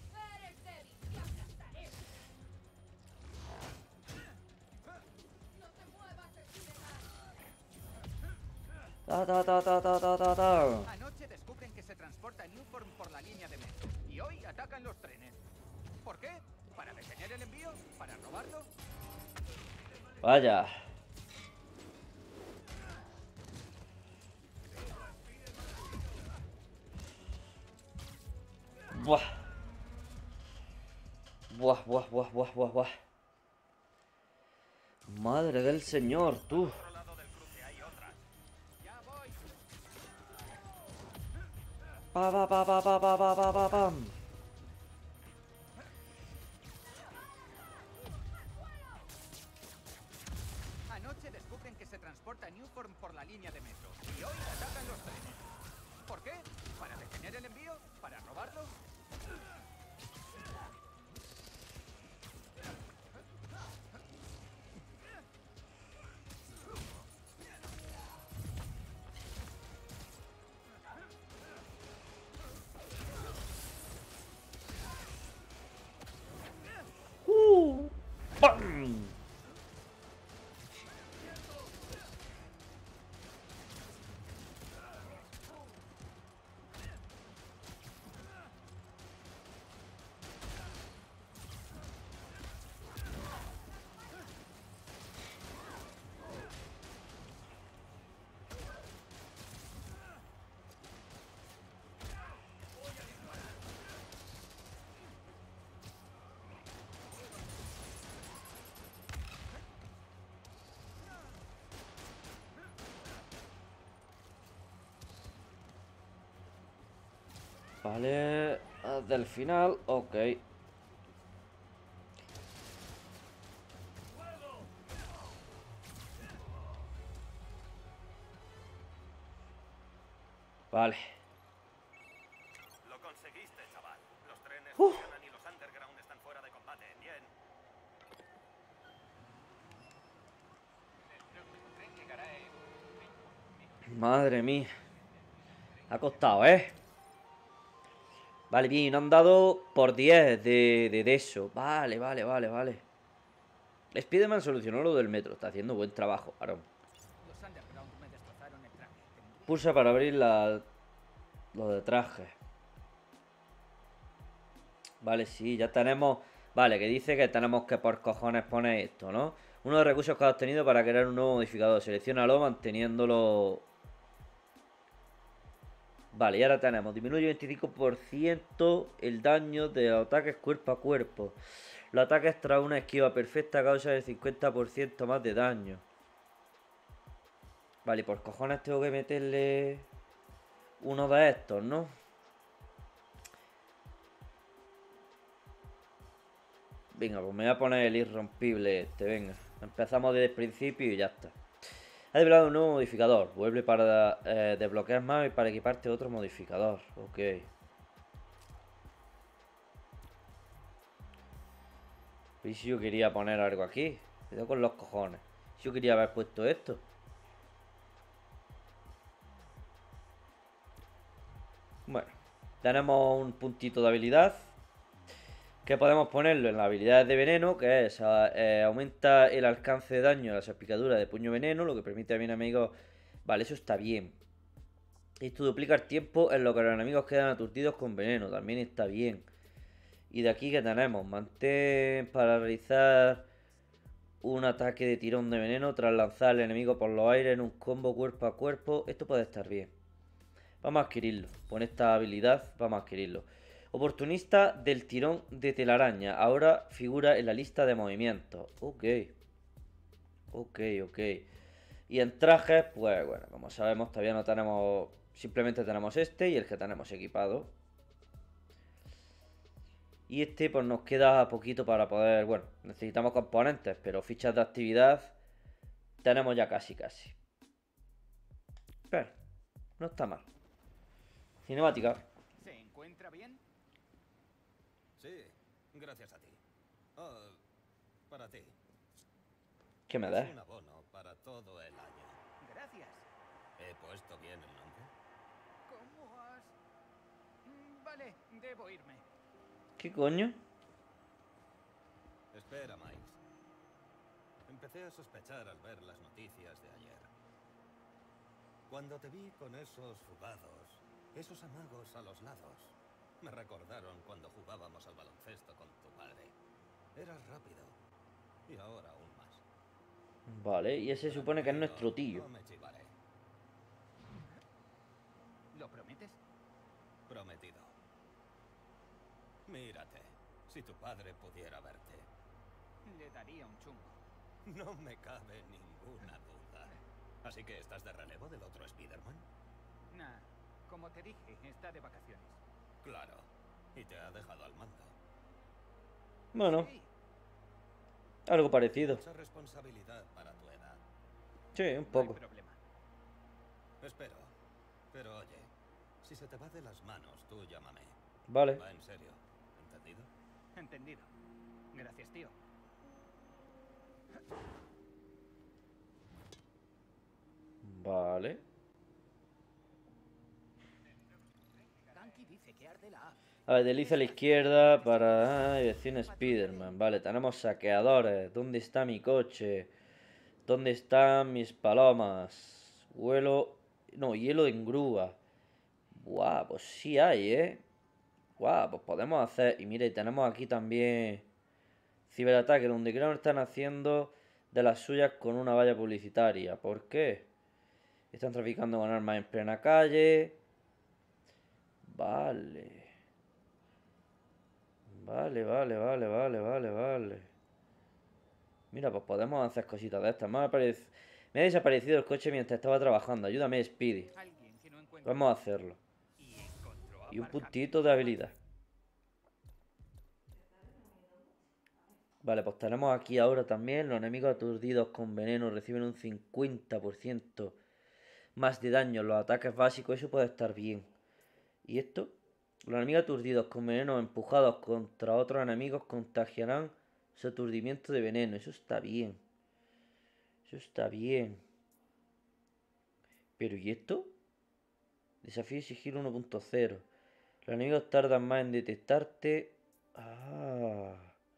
Da, da, da, da, da, da, da, da. Anoche descubren que se transporta Newform por la línea de metro. Y hoy atacan los trenes. ¿Por qué? ¿Para detener el envío? ¿Para robarlo? Vaya. Buah. Buah, buah, buah, buah, buah, buah. Madre del señor, tú. Al otro lado del cruce hay otra. Ya voy. Pa, pa, pa, pa, pa, pa, pa, pa, pa, pam. Anoche descubren que se transporta Newform por la línea de metro. Y hoy atacan los trenes. ¿Por qué? ¿Para detener el envío? ¿Para robarlo? ¡Pam! Vale, del final, ok. Vale. Lo conseguiste, chaval. Los trenes funcionan y los underground están fuera de combate. Bien. Madre mía. Ha costado, ¿eh? Vale, bien, han dado por 10 de eso. Vale, vale, vale, vale. Spiderman solucionó lo del metro. Está haciendo buen trabajo, Aaron. Los underground me destrozaron el traje. Pulsa para abrir lo de traje. Vale, sí, ya tenemos... Vale, que dice que tenemos que por cojones poner esto, ¿no? Uno de los recursos que has obtenido para crear un nuevo modificador. Selecciónalo manteniéndolo... Vale, y ahora tenemos, disminuye 25% el daño de los ataques cuerpo a cuerpo. Los ataques tras una esquiva perfecta causan el 50% más de daño. Vale, por cojones tengo que meterle uno de estos, ¿no? Venga, pues me voy a poner el irrompible este, venga. Empezamos desde el principio y ya está. Ha desvelado un nuevo modificador. Vuelve para desbloquear más y para equiparte otro modificador. Ok. ¿Y si yo quería poner algo aquí? Cuidado con los cojones. Si yo quería haber puesto esto. Bueno. Tenemos un puntito de habilidad. Que podemos ponerlo en las habilidades de veneno, que es aumenta el alcance de daño a las picaduras de puño veneno, lo que permite a mi enemigo... Vale, eso está bien. Esto duplica el tiempo en lo que los enemigos quedan aturdidos con veneno, también está bien. Y de aquí que tenemos, mantén para realizar un ataque de tirón de veneno tras lanzar al enemigo por los aires en un combo cuerpo a cuerpo. Esto puede estar bien. Vamos a adquirirlo, con esta habilidad vamos a adquirirlo. Oportunista del tirón de telaraña. Ahora figura en la lista de movimientos. Ok. Ok, ok. Y en trajes, pues bueno, como sabemos, todavía no tenemos Simplemente tenemos este y el que tenemos equipado. Y este pues nos queda poquito para poder... Bueno, necesitamos componentes, pero fichas de actividad tenemos ya casi. Pero, no está mal. Cinemática. ¿Se encuentra bien? Sí, gracias a ti. Oh, para ti. ¿Qué me Es das? un abono para todo el año. Gracias. ¿He puesto bien el nombre? ¿Cómo has...? Vale, debo irme. ¿Qué coño? Espera, Miles. Empecé a sospechar al ver las noticias de ayer. Cuando te vi con esos fugados, esos amagos a los lados, me recordaron cuando jugábamos al baloncesto con tu padre. Eras rápido. Y ahora aún más. Vale, y ese supone que es nuestro tío. No me chivaré. ¿Lo prometes? Prometido. Mírate. Si tu padre pudiera verte. Le daría un chungo. No me cabe ninguna duda. Así que estás de relevo del otro Spider-Man. Nah, como te dije, está de vacaciones. Claro. Y te ha dejado al mando. Bueno, Sí, algo parecido. Mucha responsabilidad para tu edad. Sí, un no hay poco. problema. Espero. Pero oye, si se te va de las manos, tú llámame. Vale. Va en serio. ¿Entendido? Entendido. Gracias, tío. Vale. Ganky dice que arde la app. A ver, desliza a la izquierda para... dirección Spider-Man. Vale, tenemos saqueadores. ¿Dónde está mi coche? ¿Dónde están mis palomas? Vuelo... No, hielo en grúa. Buah, pues sí hay, ¿eh? Guau, pues podemos hacer... Y mire, tenemos aquí también... Ciberataque, donde creo que están haciendo de las suyas con una valla publicitaria. ¿Por qué? Están traficando con armas en plena calle. Vale. Vale. Mira, pues podemos hacer cositas de estas. Me ha desaparecido el coche mientras estaba trabajando. Ayúdame, Speedy. Alguien que no encuentra Vamos a hacerlo. y encontró Y un aparcamiento. puntito de habilidad. Vale, pues tenemos aquí ahora también los enemigos aturdidos con veneno reciben un 50% más de daño en los ataques básicos. Eso puede estar bien. ¿Y esto? Los enemigos aturdidos con veneno empujados contra otros enemigos contagiarán su aturdimiento de veneno. Eso está bien. Eso está bien. Pero ¿y esto? Desafío y sigilo 1.0. Los enemigos tardan más en detectarte. Ah.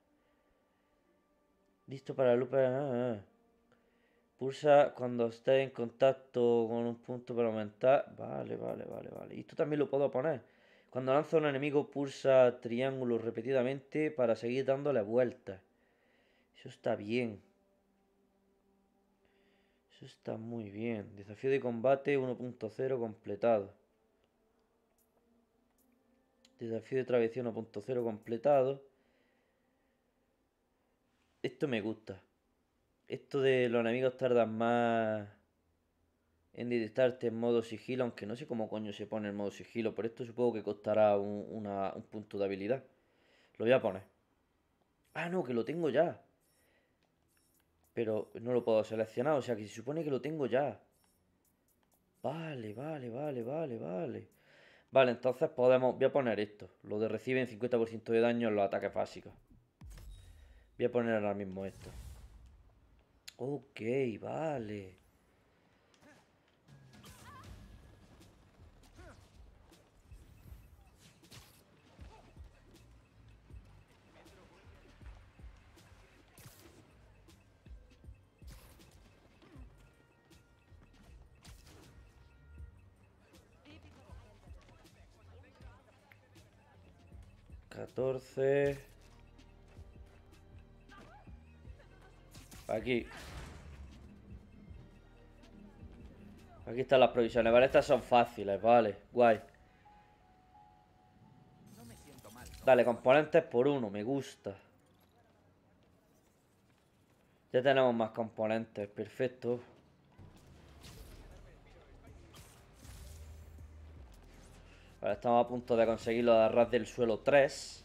Listo para la lupa. Pulsa cuando estés en contacto con un punto para aumentar. Vale. Y esto también lo puedo poner. Cuando lanza a un enemigo, pulsa triángulo repetidamente para seguir dándole vueltas. Eso está bien. Eso está muy bien. Desafío de combate 1.0 completado. Desafío de travesía 1.0 completado. Esto me gusta. Esto de los enemigos tardan más en detectarte en modo sigilo, aunque no sé cómo coño se pone el modo sigilo. Por esto supongo que costará un punto de habilidad. Lo voy a poner. Ah, no, que lo tengo ya. Pero no lo puedo seleccionar, o sea que se supone que lo tengo ya. Vale. Vale, entonces podemos... Voy a poner esto. Lo de reciben 50% de daño en los ataques básicos. Voy a poner ahora mismo esto. Ok, vale. $14. Aquí. Aquí están las provisiones. Vale, estas son fáciles, vale. Guay. No me siento mal. Dale, componentes por uno, me gusta. Ya tenemos más componentes, perfecto. Vale, estamos a punto de conseguirlo de ras del suelo 3.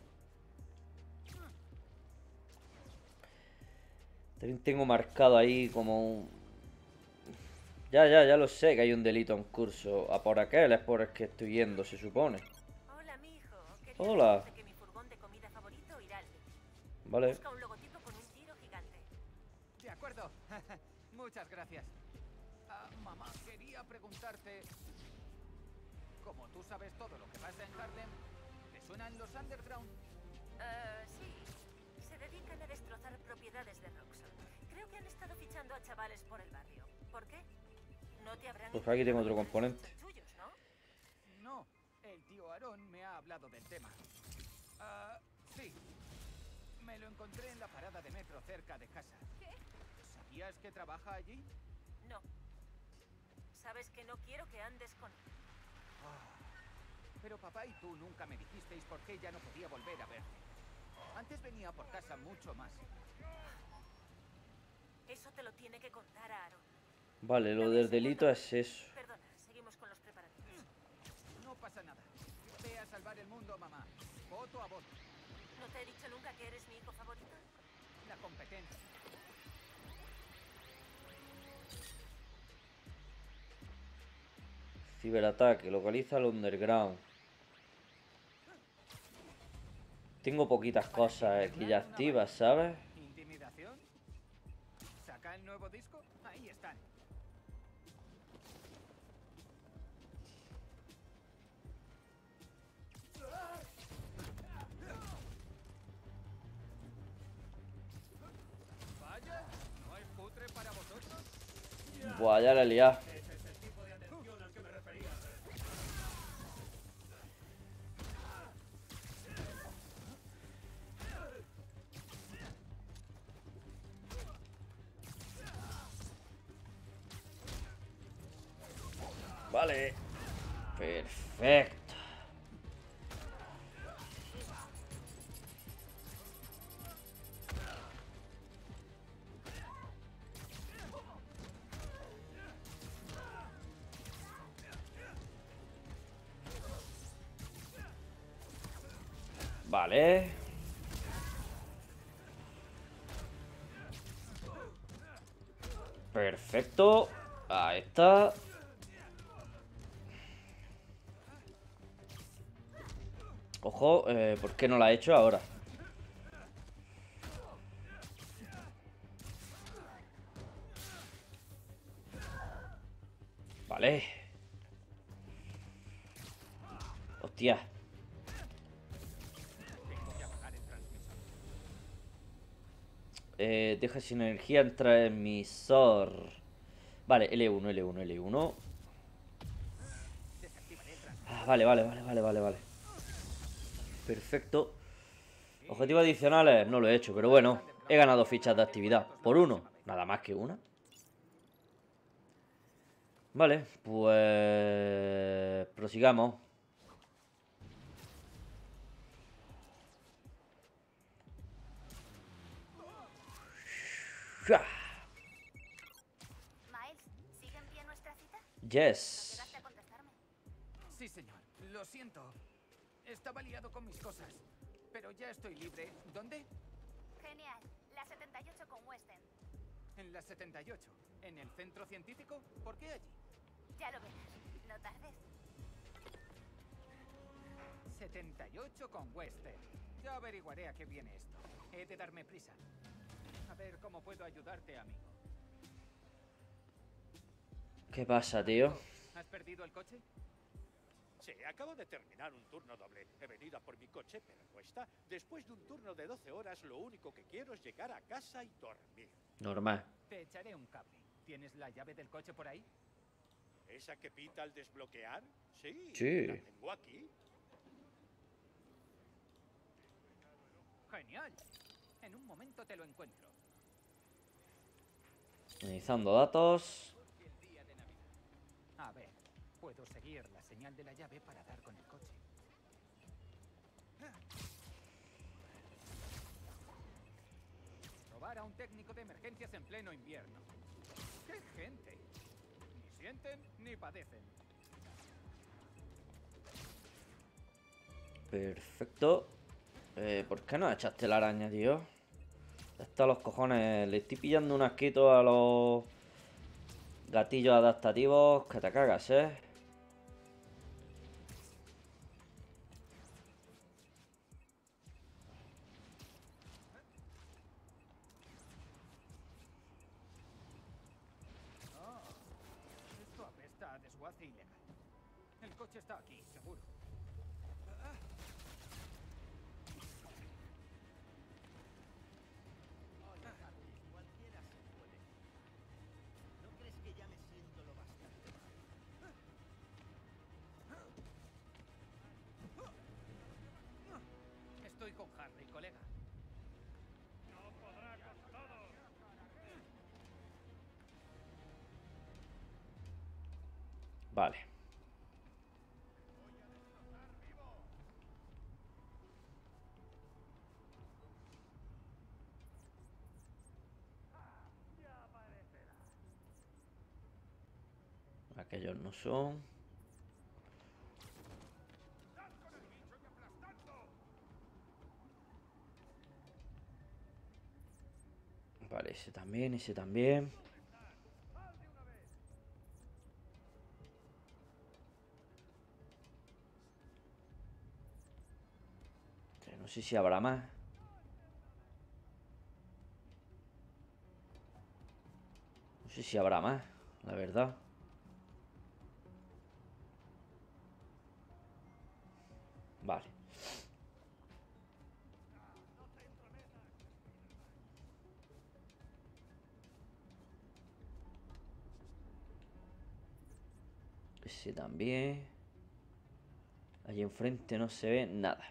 También tengo marcado ahí como un... Ya lo sé que hay un delito en curso. A por aquel es por el que estoy yendo, se supone. Hola, mijo. Quería Hola. decirte que mi furgón de comida favorito irá al Lidl. Vale. Busca un logotipo con un tiro gigante. De acuerdo. Muchas gracias. Mamá, quería preguntarte... Como tú sabes todo lo que pasa en Harlem, ¿te suenan los Underground? Sí. Se dedican a destrozar propiedades de Roxxon. Creo que han estado fichando a chavales por el barrio. ¿Por qué? No te habrán... Pues aquí tengo otro componente. Tuyos, ¿no? No, el tío Aarón me ha hablado del tema. Sí. Me lo encontré en la parada de metro cerca de casa. ¿Qué? ¿Sabías que trabaja allí? No. Sabes que no quiero que andes con... Pero papá y tú nunca me dijisteis por qué ya no podía volver a verte. Antes venía por casa mucho más. Eso te lo tiene que contar a Aaron. Vale, lo del delito es eso. Perdona, seguimos con los preparativos. No pasa nada. Ve a salvar el mundo, mamá. Voto a voto. ¿No te he dicho nunca que eres mi hijo favorito? La competencia. Ciberataque, localiza el underground. Tengo poquitas cosas aquí ya activas, ¿sabes? ¿Intimidación? ¿Saca el nuevo disco? Ahí están. Vaya, ¿no hay putre para vosotros? Buah, ya la he liado. Vale. Perfecto. Vale. Perfecto. Ahí está. Ojo, ¿por qué no la he hecho ahora? Vale. Hostia. Tengo que apagar el transmisor. Deja sin energía el transmisor. Vale, L1, L1, L1. Desactivaré el transmisor. Ah, vale. Perfecto. Objetivos adicionales no lo he hecho, pero bueno. He ganado fichas de actividad. Por uno. Nada más que una. Vale, pues... prosigamos. Miles, ¿sigue en pie nuestra cita? ¿No Yes. llegaste a contestarme? Sí, señor. Lo siento. Estaba liado con mis cosas. Pero ya estoy libre. ¿Dónde? Genial. La 78 con Western. En la 78. ¿En el centro científico? ¿Por qué allí? Ya lo verás. No tardes. 78 con Western. Ya averiguaré a qué viene esto. He de darme prisa. A ver cómo puedo ayudarte, amigo. ¿Qué pasa, tío? ¿Has perdido el coche? Sí, acabo de terminar un turno doble. He venido a por mi coche, pero no está. Después de un turno de 12 horas, lo único que quiero es llegar a casa y dormir. Normal. Te echaré un cable. ¿Tienes la llave del coche por ahí? ¿Esa que pita al desbloquear? Sí. Sí. La tengo aquí. ¡Genial! En un momento te lo encuentro. Analizando datos. El día de Navidad. A ver, puedo seguir la señal de la llave para dar con el coche. Robar a un técnico de emergencias en pleno invierno. ¡Qué gente! Ni sienten ni padecen. Perfecto. ¿Por qué no echaste la araña, tío? Hasta los cojones. Le estoy pillando un asquito a los gatillos adaptativos. Que te cagas, ¿eh? Esto apesta a desguace ilegal. El coche está aquí, seguro. Oye, Harry, cualquiera se puede. ¿No crees que ya me siento lo bastante mal? Estoy con Harry, colega. Vale. Aquellos no son. Vale, ese también, ese también. No sé si habrá más. No sé si habrá más, la verdad. Vale. Ese también. Allí enfrente no se ve nada.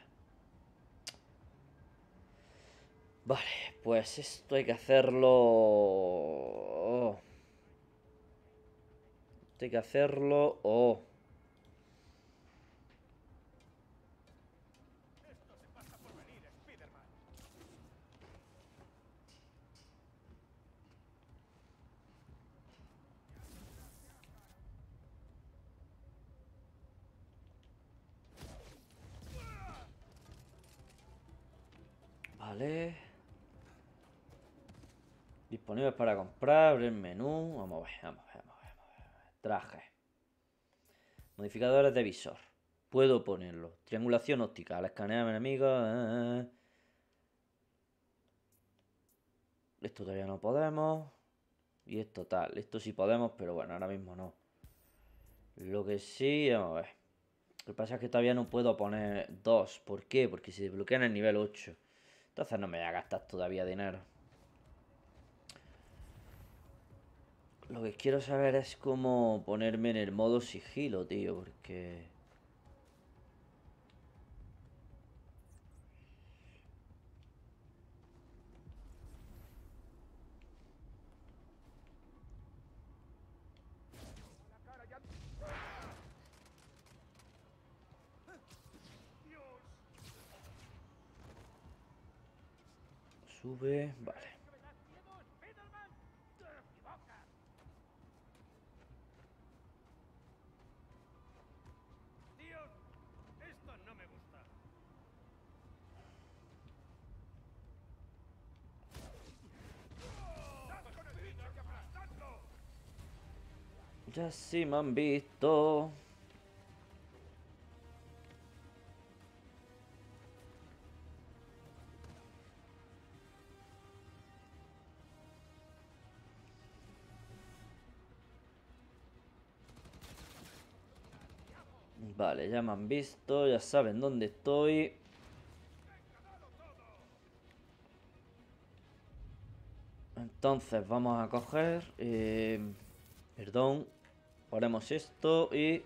Vale, pues esto hay que hacerlo. Esto hay que hacerlo. Oh. Esto se pasa por venir, Spider-Man. Vale. Disponibles para comprar. Abre el menú. Vamos a ver, vamos a ver, vamos a ver, vamos a ver. Traje. Modificadores de visor. Puedo ponerlo. Triangulación óptica. Al escanear a mi enemigo. Esto todavía no podemos. Y esto tal. Esto sí podemos, pero bueno, ahora mismo no. Lo que sí, vamos a ver. Lo que pasa es que todavía no puedo poner 2. ¿Por qué? Porque se desbloquean el nivel 8. Entonces no me voy a gastar todavía dinero. Lo que quiero saber es cómo ponerme en el modo sigilo, tío, porque... Sube, vale. Dios, esto no me gusta. Ya sí me han visto. Vale, ya me han visto, ya saben dónde estoy. Entonces vamos a coger... perdón. Ponemos esto y...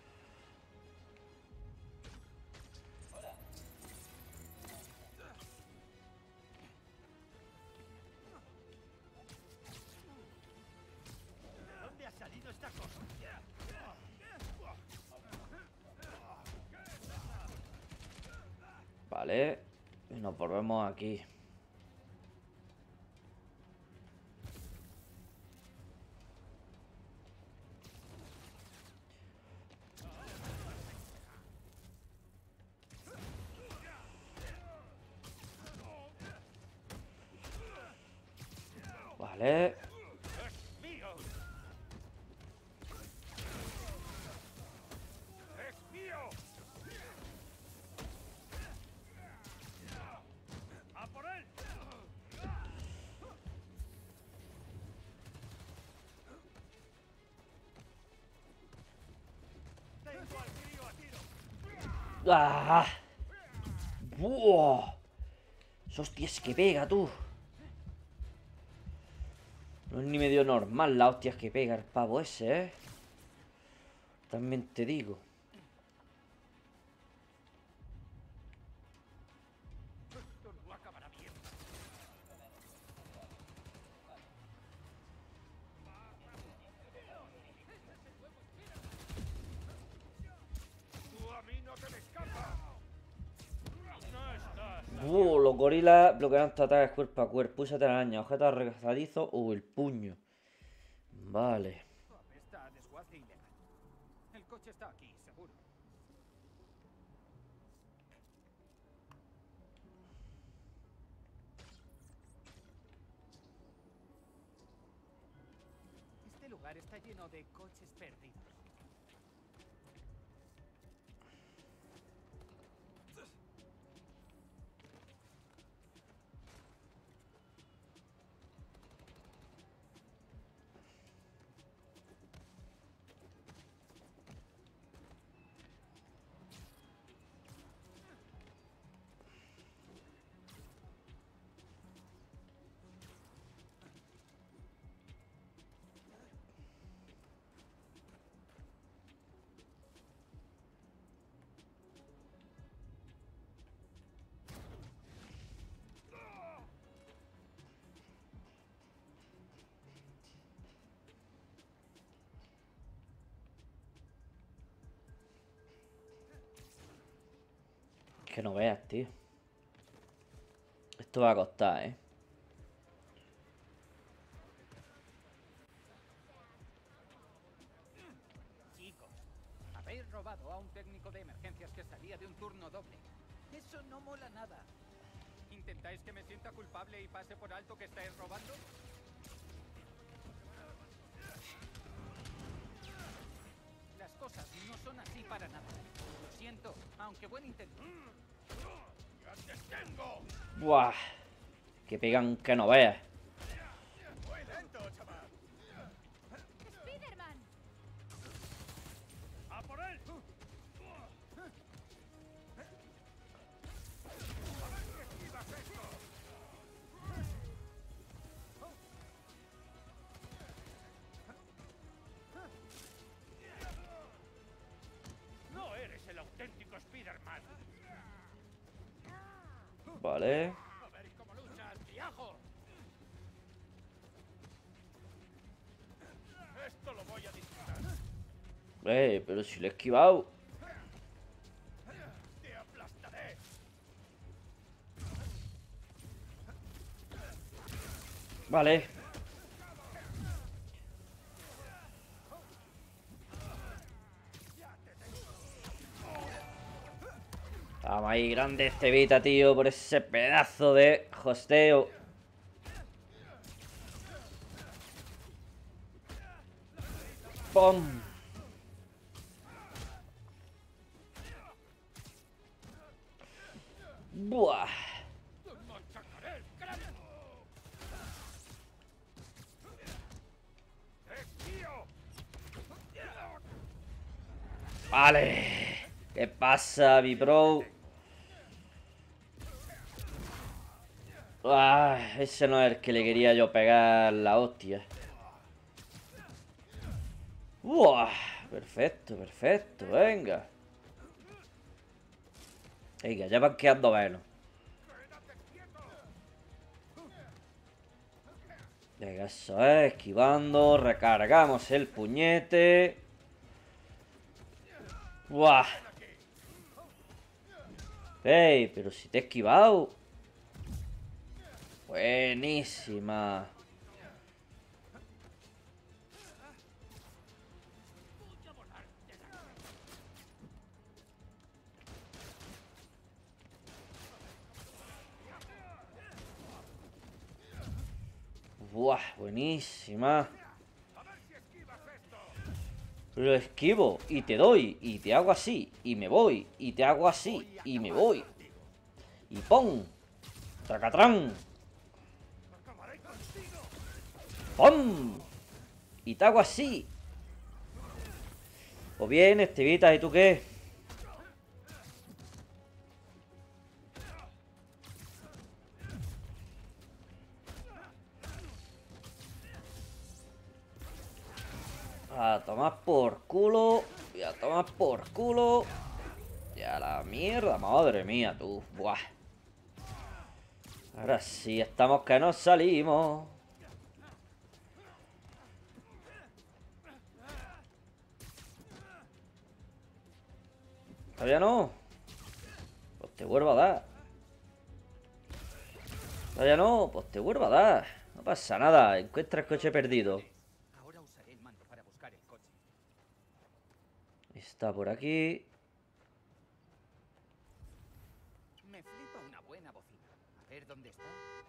¿De dónde ha salido esta cosa? Vale. Y nos volvemos aquí. Vale. ¡Es mío! ¡Es mío! ¡A por él! ¡Tengo al crío a tiro! ¡Ah! ¡Buah! ¡Esos hostias que pega, tú! No es ni medio normal la hostias que pega el pavo ese, ¿eh? También te digo. Esto no acabará bien. ¡Tú a mí no te me escapas! ¡No estás! Los gorilas bloquean tus ataques cuerpo a cuerpo. Usa telaraña, objetos arrojadizos o el puño. Vale. Apesta a desguace ilegal. El coche está aquí, seguro. Este lugar está lleno de coches perdidos. Que no veas, tío. Esto va a costar, ¿eh? Chicos, habéis robado a un técnico de emergencias que salía de un turno doble. Eso no mola nada. ¿Intentáis que me sienta culpable y pase por alto que estáis robando? Las cosas no son así para nada. Lo siento, aunque buen intento. ¡Ya te tengo! Buah. Que pegan que no veas. Muy lento, chaval. ¡Spiderman! ¡A por él! ¡No eres el auténtico Spider-Man! Vale. ¡A ver cómo luchas, viajo! Esto lo voy a disfrutar. Pero si lo he esquivado. ¡Te aplastaré! Vale. Vamos ahí, grande este Vita, tío, por ese pedazo de hosteo. ¡Pum! ¡Buah! ¡Machacaré el cráneo! ¡Es mío! Vale. ¿Qué pasa, mi bro? Ese no es el que le quería yo pegar la hostia. ¡Buah! Perfecto, perfecto, venga. Venga, ya van quedando menos. Venga, eso es, esquivando, recargamos el puñete. ¡Buah! ¡Ey! Pero si te he esquivado. Buenísima. Buah, buenísima. Lo esquivo y te doy y te hago así y me voy y te hago así y me voy. Y ¡pum! ¡Tracatrán! ¡Pum! Y te hago así. Pues bien, Estevitas, ¿y tú qué? A tomar por culo. Y a tomar por culo. Y a la mierda, madre mía, tú. Buah. Ahora sí, estamos que nos salimos. ¿Todavía no? Pues te vuelvo a dar. ¿Todavía no? Pues te vuelvo a dar. No pasa nada, encuentra el coche perdido. Ahora usaré el mando para buscar el coche. Está por aquí. Me flipa una buena bocina. A ver dónde está.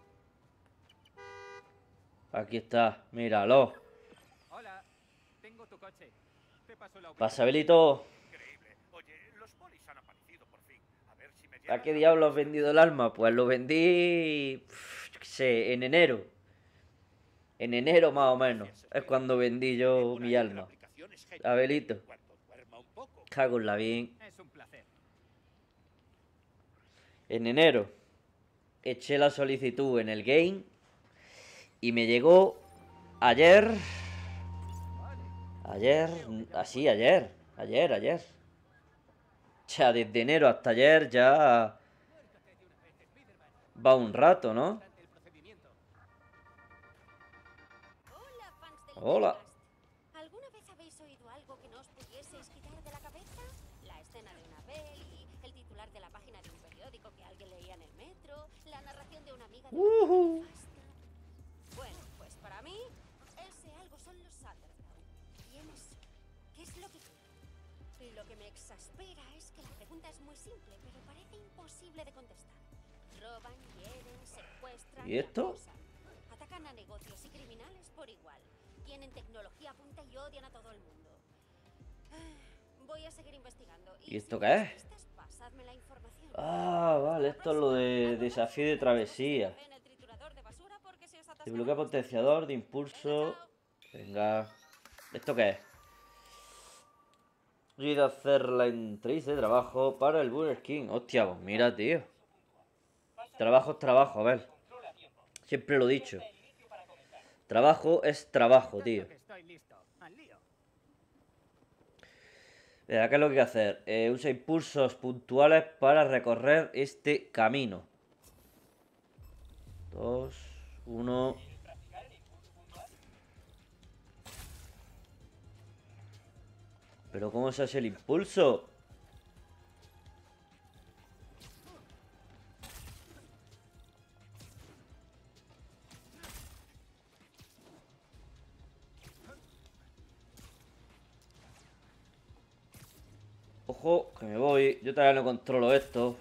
Aquí está, míralo. Hola, tengo tu coche. Te paso la ubicación. Pasa, Belito. Increíble. Oye, los polis han aparecido por fin. A ver si me ¿A llevan qué diablo has vendido el arma? Pues lo vendí... yo qué sé, en enero. En enero más o menos. Es cuando vendí yo mi alma. Abelito. Cuando duerma un poco. Cago en la bien. Es un placer. En enero eché la solicitud en el game y me llegó ayer. Ayer, así, ayer. O sea, desde enero hasta ayer ya va un rato, ¿no? Hola, fans del Hola. podcast. ¿Alguna vez habéis oído algo que no os pudieseis quitar de la cabeza? La escena de una peli, el titular de la página de un periódico que alguien leía en el metro, la narración de una amiga de una amiga nefasta. Bueno, pues para mí, ese algo son los Underground. ¿Quién es? ¿Qué es lo que quieren? Lo que me exaspera es que la pregunta es muy simple, pero parece imposible de contestar. Roban, hieren, secuestran ¿Y esto? acosan. Atacan a negocios y criminales por igual. Tienen tecnología punta y odian a todo el mundo. Voy a seguir investigando. ¿Y esto qué es? Pistas, pasadme la información. Ah, vale, esto es lo de desafío de travesía. En el triturador de basura porque se os atascan Desbloquea los potenciador de impulso. Venga. ¿Esto qué es? Ayuda a hacer la entrevista de trabajo para el Burger King. Hostia, pues mira, tío. Trabajo es trabajo, a ver. Siempre lo he dicho. Trabajo es trabajo, tío. Que estoy listo. Al lío. Mira, ¿qué es lo que hay que hacer? Usa impulsos puntuales para recorrer este camino. 2, 1. ¿Pero cómo se hace el impulso? Ojo, que me voy. Yo todavía no controlo esto.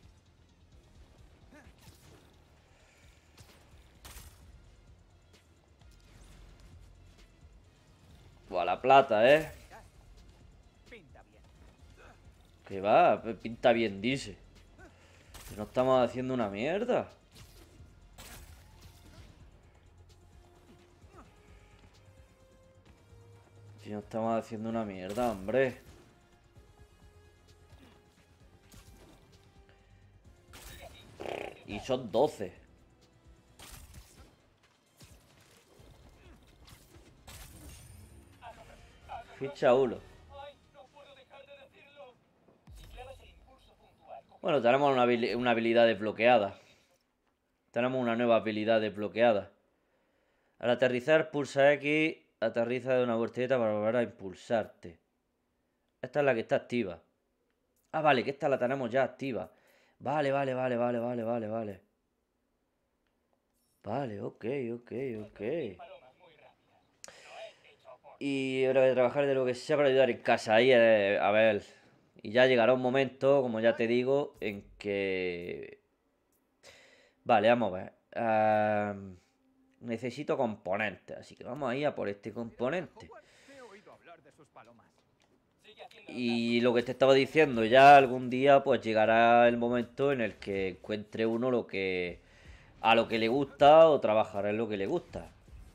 Buah, la plata, ¿eh? Pinta bien. Que va, pinta bien, dice. Que no estamos haciendo una mierda. Si no estamos haciendo una mierda, hombre. Y son 12. Ficha 1. Bueno, tenemos una habilidad desbloqueada. Tenemos una nueva habilidad desbloqueada. Al aterrizar, pulsa X. Aterriza de una voltereta para volver a impulsarte. Esta es la que está activa. Ah, vale, que esta la tenemos ya activa. Vale. Vale, ok. Y ahora voy a trabajar de lo que sea para ayudar en casa. Ahí, a ver. Y ya llegará un momento, como ya te digo, en que... Vale, vamos a ver. necesito componentes. Así que vamos a ir a por este componente. He oído hablar de sus palomas. Y lo que te estaba diciendo, ya algún día pues llegará el momento en el que encuentre uno a lo que le gusta o trabajará en lo que le gusta.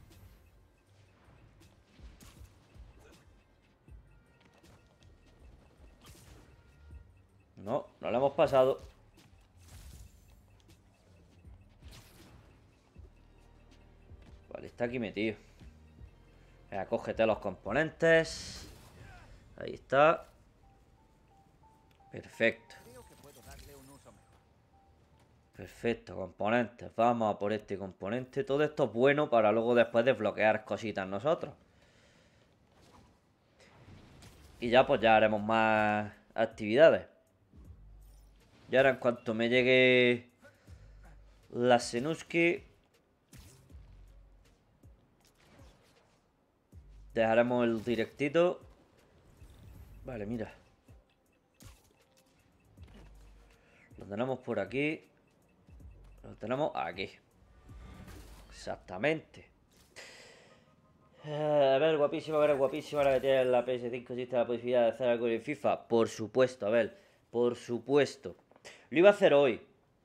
No, no lo hemos pasado. Vale, está aquí metido. Venga, cógete los componentes. Ahí está. Perfecto. Creo que puedo darle un uso mejor. Perfecto, componentes. Vamos a por este componente. Todo esto es bueno para luego después desbloquear cositas nosotros. Y ya pues ya haremos más actividades. Y ahora en cuanto me llegue la Senuski, dejaremos el directito. Vale, mira. Lo tenemos por aquí. Lo tenemos aquí. Exactamente. A ver, guapísimo, ahora que tienes la PS5, ¿existe la posibilidad de hacer algo en FIFA? Por supuesto, a ver, por supuesto. Lo iba a hacer hoy.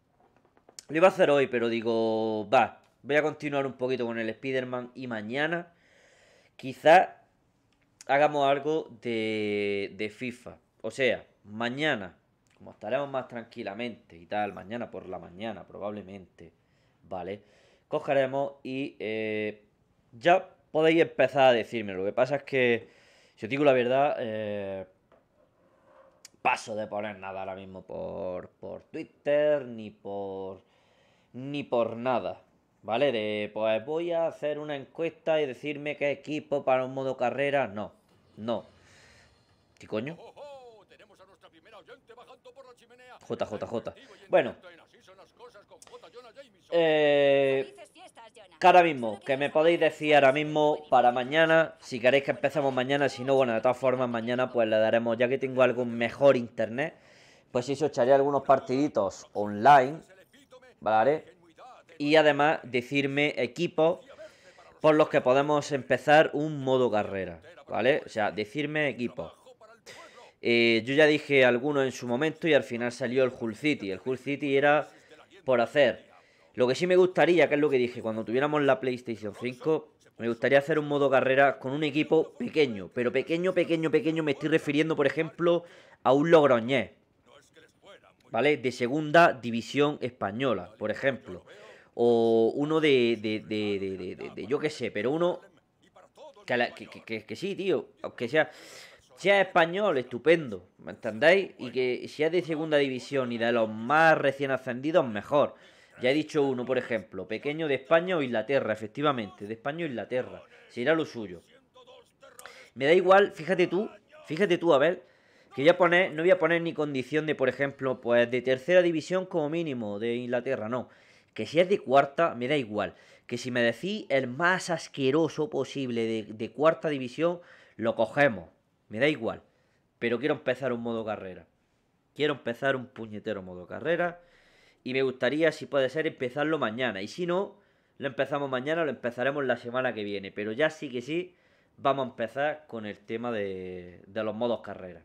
Pero digo, va, voy a continuar un poquito con el Spider-Man y mañana quizás hagamos algo de FIFA. O sea, mañana, como estaremos más tranquilamente y tal, mañana por la mañana probablemente, ¿vale? Cogeremos y ya podéis empezar a decirme. Lo que pasa es que, si os digo la verdad, paso de poner nada ahora mismo por Twitter, ni por nada, ¿vale? Pues voy a hacer una encuesta y decirme qué equipo para un modo carrera. No. ¿Qué coño? JJJ. Bueno. Que ahora mismo, que me podéis decir ahora mismo para mañana, si queréis que empecemos mañana, si no, bueno, de todas formas mañana pues le daremos, ya que tengo algo mejor internet, pues eso, echaré algunos partiditos online, ¿vale? Y además decirme equipos por los que podemos empezar un modo carrera, ¿vale? O sea, decirme equipos. Yo ya dije algunos en su momento y al final salió el Hull City. El Hull City era por hacer. Lo que sí me gustaría, que es lo que dije, cuando tuviéramos la PlayStation 5, me gustaría hacer un modo carrera con un equipo pequeño. Pero pequeño me estoy refiriendo, por ejemplo, a un Logroñés, ¿vale? De segunda división española, por ejemplo. O uno de yo qué sé, pero uno que sí, tío, aunque sea español, estupendo, ¿me entendéis? Y que si es de segunda división y de los más recién ascendidos, mejor. Ya he dicho uno, por ejemplo, pequeño de España o Inglaterra, efectivamente, de España o Inglaterra, será lo suyo. Me da igual, fíjate tú, a ver, que no voy a poner ni condición de, por ejemplo, pues de tercera división como mínimo de Inglaterra, no. Que si es de cuarta, me da igual. Que si me decís el más asqueroso posible de cuarta división, lo cogemos. Me da igual. Pero quiero empezar un modo carrera. Quiero empezar un puñetero modo carrera. Y me gustaría, si puede ser, empezarlo mañana. Y si no, lo empezamos mañana, lo empezaremos la semana que viene. Pero ya sí que sí, vamos a empezar con el tema de los modos carrera.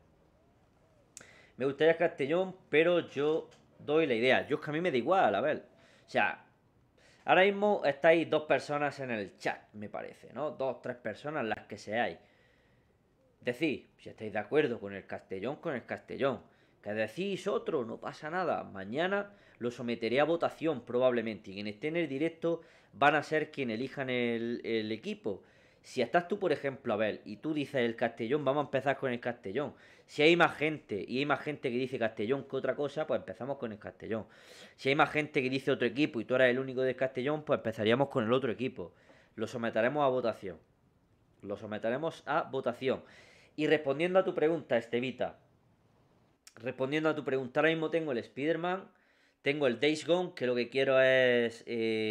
Me gustaría Castellón, pero yo doy la idea. Yo es que a mí me da igual, a ver. O sea, ahora mismo estáis 2 personas en el chat, me parece, ¿no? 2, 3 personas, las que seáis. Decís, si estáis de acuerdo con el Castellón, Que decís otro, no pasa nada. Mañana lo someteré a votación probablemente. Y quien esté en el directo van a ser quien elijan el equipo. Si estás tú, por ejemplo, a ver, y tú dices el Castellón, vamos a empezar con el Castellón. Si hay más gente, y hay más gente que dice Castellón que otra cosa, pues empezamos con el Castellón. Si hay más gente que dice otro equipo y tú eres el único del Castellón, pues empezaríamos con el otro equipo. Lo someteremos a votación. Y respondiendo a tu pregunta, Estevita. Ahora mismo tengo el Spider-Man, tengo el Days Gone, que lo que quiero es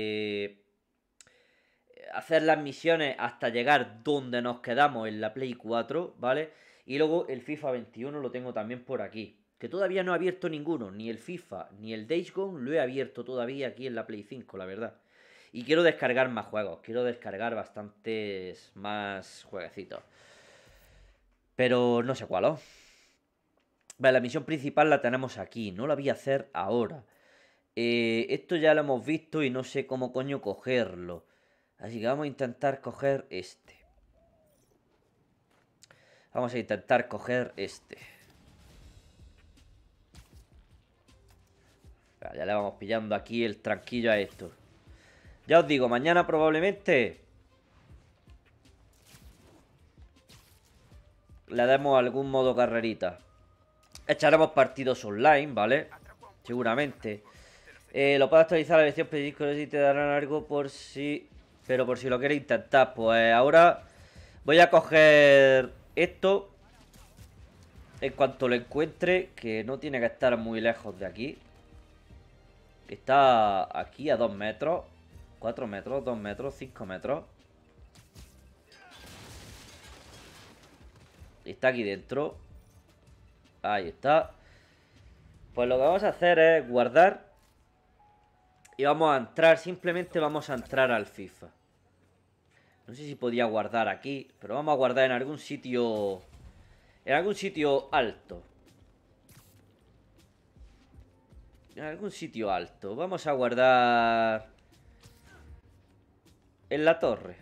hacer las misiones hasta llegar donde nos quedamos en la Play 4, ¿vale? Y luego el FIFA 21 lo tengo también por aquí, que todavía no he abierto ninguno, ni el FIFA ni el Days Gone lo he abierto todavía aquí en la Play 5, la verdad. Y quiero descargar más juegos. Quiero descargar bastantes más jueguecitos. Pero no sé cuál, ¿no? Vale, la misión principal la tenemos aquí. No la voy a hacer ahora. Esto ya lo hemos visto y no sé cómo coño cogerlo. Así que vamos a intentar coger este. Vamos a intentar coger este. Ya le vamos pillando aquí el tranquillo a esto. Ya os digo, mañana probablemente le demos algún modo carrerita. Echaremos partidos online, ¿vale? Seguramente. Lo puedo actualizar la versión pedisco y te darán algo por si... Pero por si lo quieres intentar. Pues ahora voy a coger esto en cuanto lo encuentre, que no tiene que estar muy lejos de aquí. Está aquí a 2 metros, 4 metros, 2 metros, 5 metros. Está aquí dentro. Ahí está. Pues lo que vamos a hacer es guardar. Y vamos a entrar, simplemente vamos a entrar al FIFA. No sé si podía guardar aquí, pero vamos a guardar en algún sitio... En algún sitio alto. En algún sitio alto. Vamos a guardar... En la torre.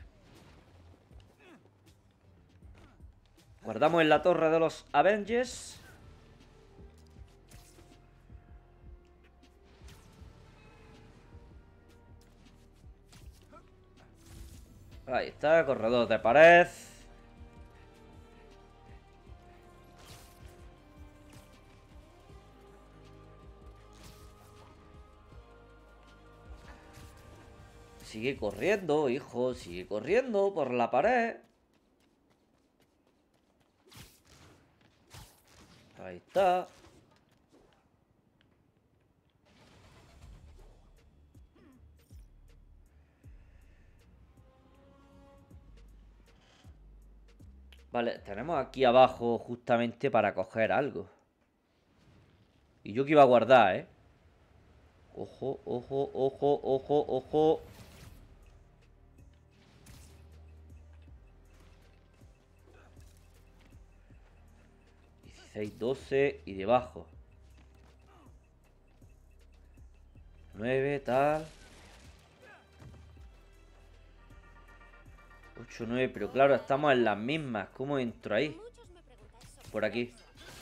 Guardamos en la torre de los Avengers. Ahí está, corredor de pared. Sigue corriendo, hijo, sigue corriendo por la pared. Ahí está. Vale, tenemos aquí abajo justamente para coger algo. Y yo que iba a guardar, ¿eh? Ojo, ojo, ojo, ojo, ojo. ...16, 12 y debajo. 9, tal. 8, 9, pero claro, estamos en las mismas. ¿Cómo entro ahí? Por aquí.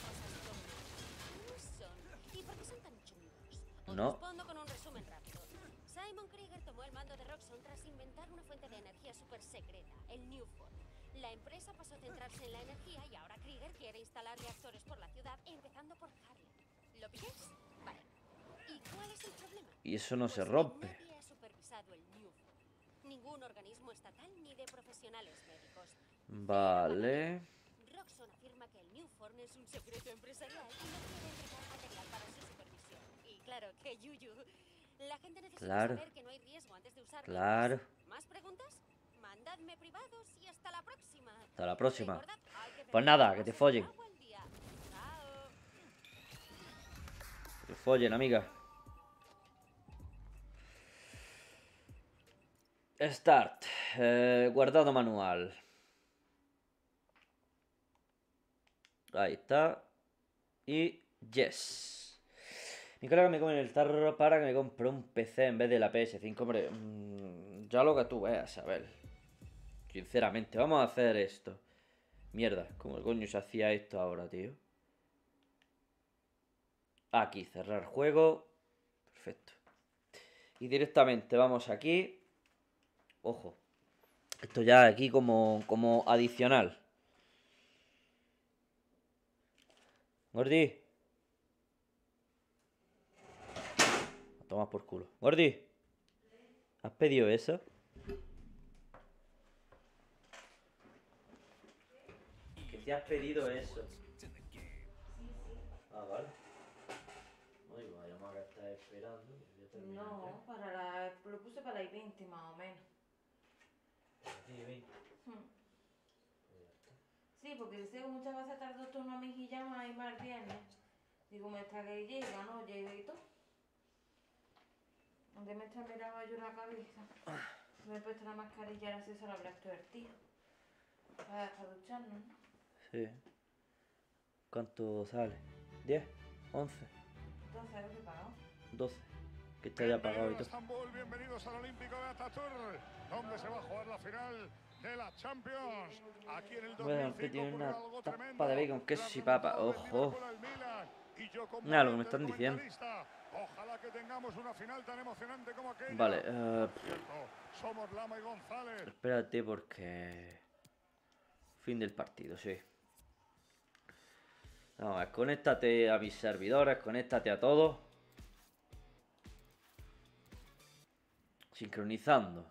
No. Respondo con un resumen rápido. Simon Krieger tomó el mando de Roxxon tras inventar una fuente de energía súper secreta, el Newford. La empresa pasó a centrarse en la energía y ahora Krieger quiere instalar reactores por la ciudad, empezando por Harlem. ¿Lo pilláis? Vale. ¿Y cuál es el problema? Y eso no se Pues que rompe. nadie ha supervisado el Newford. Ningún organismo estatal ni de profesionales médicos. Vale. Roxxon afirma que el Newford es un secreto empresarial y no quiere entregar material para su supervisión. Y claro, que yuyu. La gente necesita Claro. saber que no hay riesgo antes de usarlo. Claro. ¿Más preguntas? Mandadme privados y hasta la próxima. Hasta la próxima. Recordad, hay que Pues beber nada, más que te agua follen. al día. Chao. Que te follen, amiga. Start. Guardado manual. Ahí está. Y yes. Mi colega me come en el tarro para que me compre un PC en vez de la PS5. Hombre, ya lo que tú veas, a ver. Sinceramente, vamos a hacer esto. Mierda, ¿cómo coño se hacía esto ahora, tío? Aquí, cerrar juego. Perfecto. Y directamente vamos aquí. Ojo. Esto ya aquí como adicional. Gordi. Toma por culo. Gordi. ¿Has pedido eso? Que te has pedido eso. Ah, vale. Ay, vaya, más que estás esperando. Yo termino No, para la, lo puse para las 20 más o menos. ya. Sí, ven. Sí, porque sé que muchas veces tardó esto una mejilla más y más viernes. Digo, me está que llega, ¿no? Llega y todo. Aunque me está mirando yo la cabeza. Me he puesto la mascarilla, ahora sí se la habrá divertido. Para ducharnos, ¿no? Sí. ¿Cuánto sale? ¿10? ¿11? 12 euros he pagado. 12. Que está ya pagado y todo. Estambul, bienvenidos al Olímpico de Atatürk, donde se va a jugar la final de la Champions. Aquí en el 2005 Bueno, que tiene una ocurrió algo tapa tremendo. de bacon, queso y La papa. remontada del Ojo. Liverpool al Milan. Y yo como Mira lo que me oyente, están diciendo. comentarista, ojalá que tengamos una final tan emocionante como aquella. Vale, Cierto, somos Lama y González. espérate porque... Fin del partido, sí. Vamos a ver, conéctate a mis servidores, conéctate a todos. Sincronizando.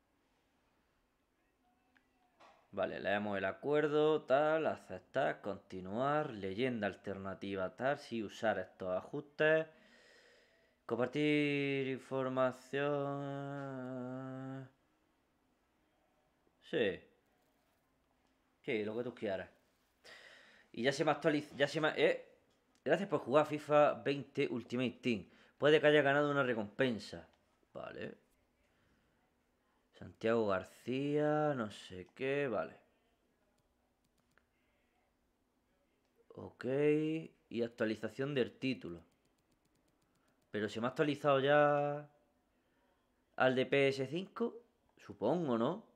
Vale, leemos el acuerdo, tal, aceptar, continuar, leyenda alternativa, tal, sí, usar estos ajustes. Compartir información. Sí. Sí, lo que tú quieras. Y ya se me actualiza. Ya se me. Gracias por jugar FIFA 20 Ultimate Team. Puede que haya ganado una recompensa. Vale. Santiago García, no sé qué, vale. Ok. Y actualización del título. Pero se me ha actualizado ya al de PS5. Supongo, ¿no?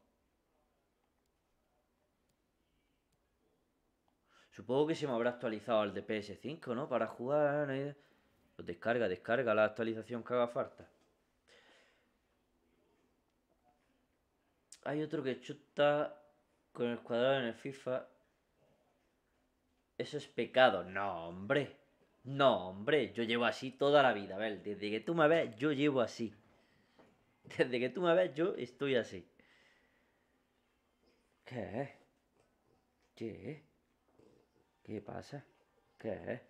Supongo que se me habrá actualizado al de PS5, ¿no? Para jugar. Pues descarga la actualización que haga falta. Hay otro que chuta con el cuadrado en el FIFA. Eso es pecado. No, hombre. No, hombre. Yo llevo así toda la vida. A ver, desde que tú me ves, yo llevo así. Desde que tú me ves, yo estoy así. ¿Qué es? ¿Qué es? ¿Qué pasa? ¿Qué es?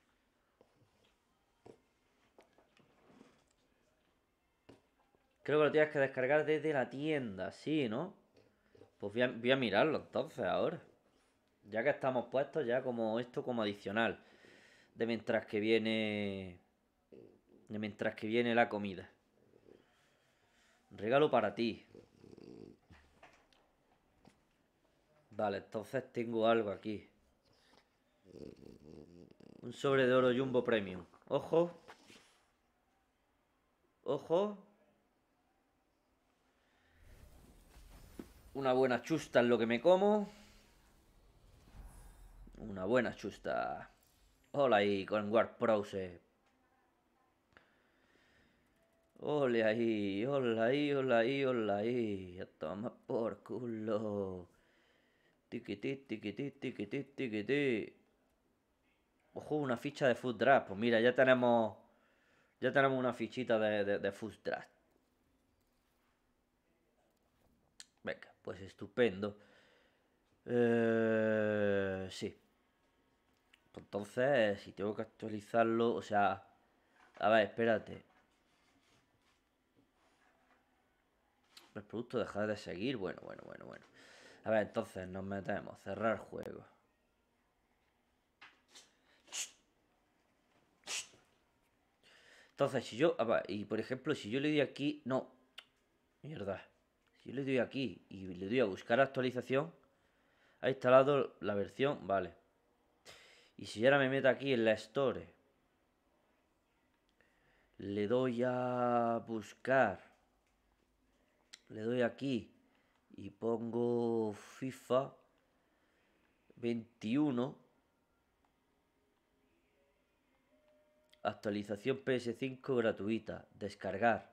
Creo que lo tienes que descargar desde la tienda, sí, ¿no? Pues voy a mirarlo entonces ahora. Ya que estamos puestos, ya como esto como adicional. De mientras que viene. De mientras que viene la comida. Regalo para ti. Vale, entonces tengo algo aquí. Un sobre de oro Jumbo Premium. Ojo. Ojo. Una buena chusta es lo que me como. Una buena chusta. Hola ahí con War Prowse. Ole ahí, hola ahí, hola ahí, hola ahí. A tomar por culo. Tiquití, tiquití, tiquití, tiquití. Ojo, una ficha de Food Draft. Pues mira, ya tenemos una fichita de Food Draft. Venga, pues estupendo. Sí. Entonces, si tengo que actualizarlo, o sea... A ver, espérate. El producto dejar de seguir. Bueno. A ver, entonces nos metemos. Cerrar juego. Entonces, si yo... A ver, y por ejemplo, si yo le doy aquí... No. Mierda. Si yo le doy aquí y le doy a buscar actualización... Ha instalado la versión... Vale. Y si ahora me meto aquí en la Store... Le doy a buscar... Le doy aquí... Y pongo FIFA 21. Actualización PS5 gratuita. Descargar.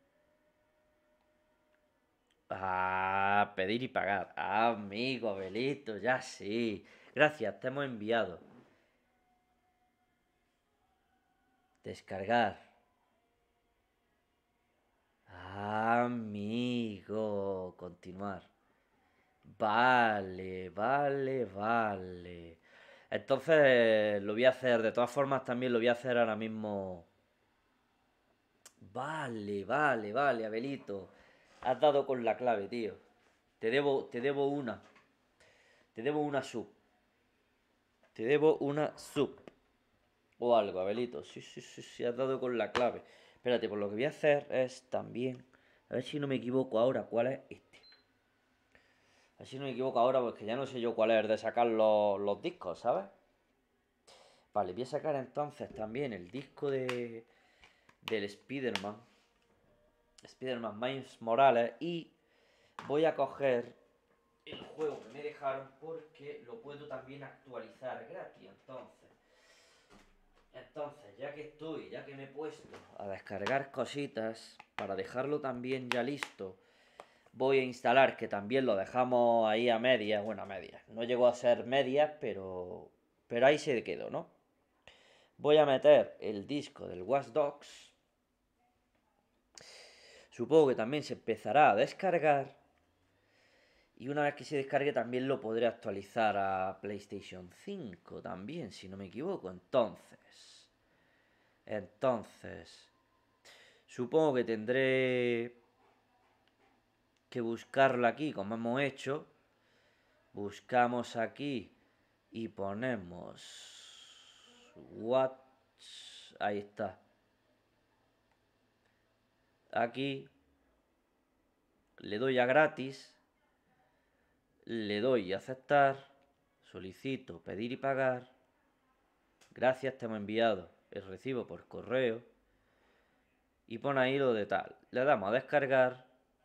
Ah, pedir y pagar. Ah, amigo, Abelito, ya sí. Gracias, te hemos enviado. Descargar. Amigo, continuar. Vale. Entonces lo voy a hacer, de todas formas también lo voy a hacer ahora mismo. Vale, Abelito. Has dado con la clave, tío. Te debo una. Te debo una sub. O algo, Abelito. Sí, has dado con la clave. Espérate, pues lo que voy a hacer es también... A ver si no me equivoco ahora cuál es este. A ver si no me equivoco ahora porque ya no sé yo cuál es el de sacar los discos, ¿sabes? Vale, voy a sacar entonces también el disco del Spider-Man. Spider-Man Miles Morales. Y voy a coger el juego que me dejaron porque lo puedo también actualizar gratis. Entonces, ya que me he puesto a descargar cositas para dejarlo también ya listo, voy a instalar, que también lo dejamos ahí a medias, bueno, a medias, no llegó a ser medias, pero ahí se quedó, ¿no? Voy a meter el disco del Watch Dogs, supongo que también se empezará a descargar, y una vez que se descargue también lo podré actualizar a PlayStation 5 también, si no me equivoco. Entonces, supongo que tendré que buscarlo aquí, como hemos hecho. Buscamos aquí y ponemos Watch. Ahí está. Aquí le doy a gratis. Le doy a aceptar. Solicito pedir y pagar. Gracias, te hemos enviado el recibo por correo. Y pone ahí lo de tal. Le damos a descargar.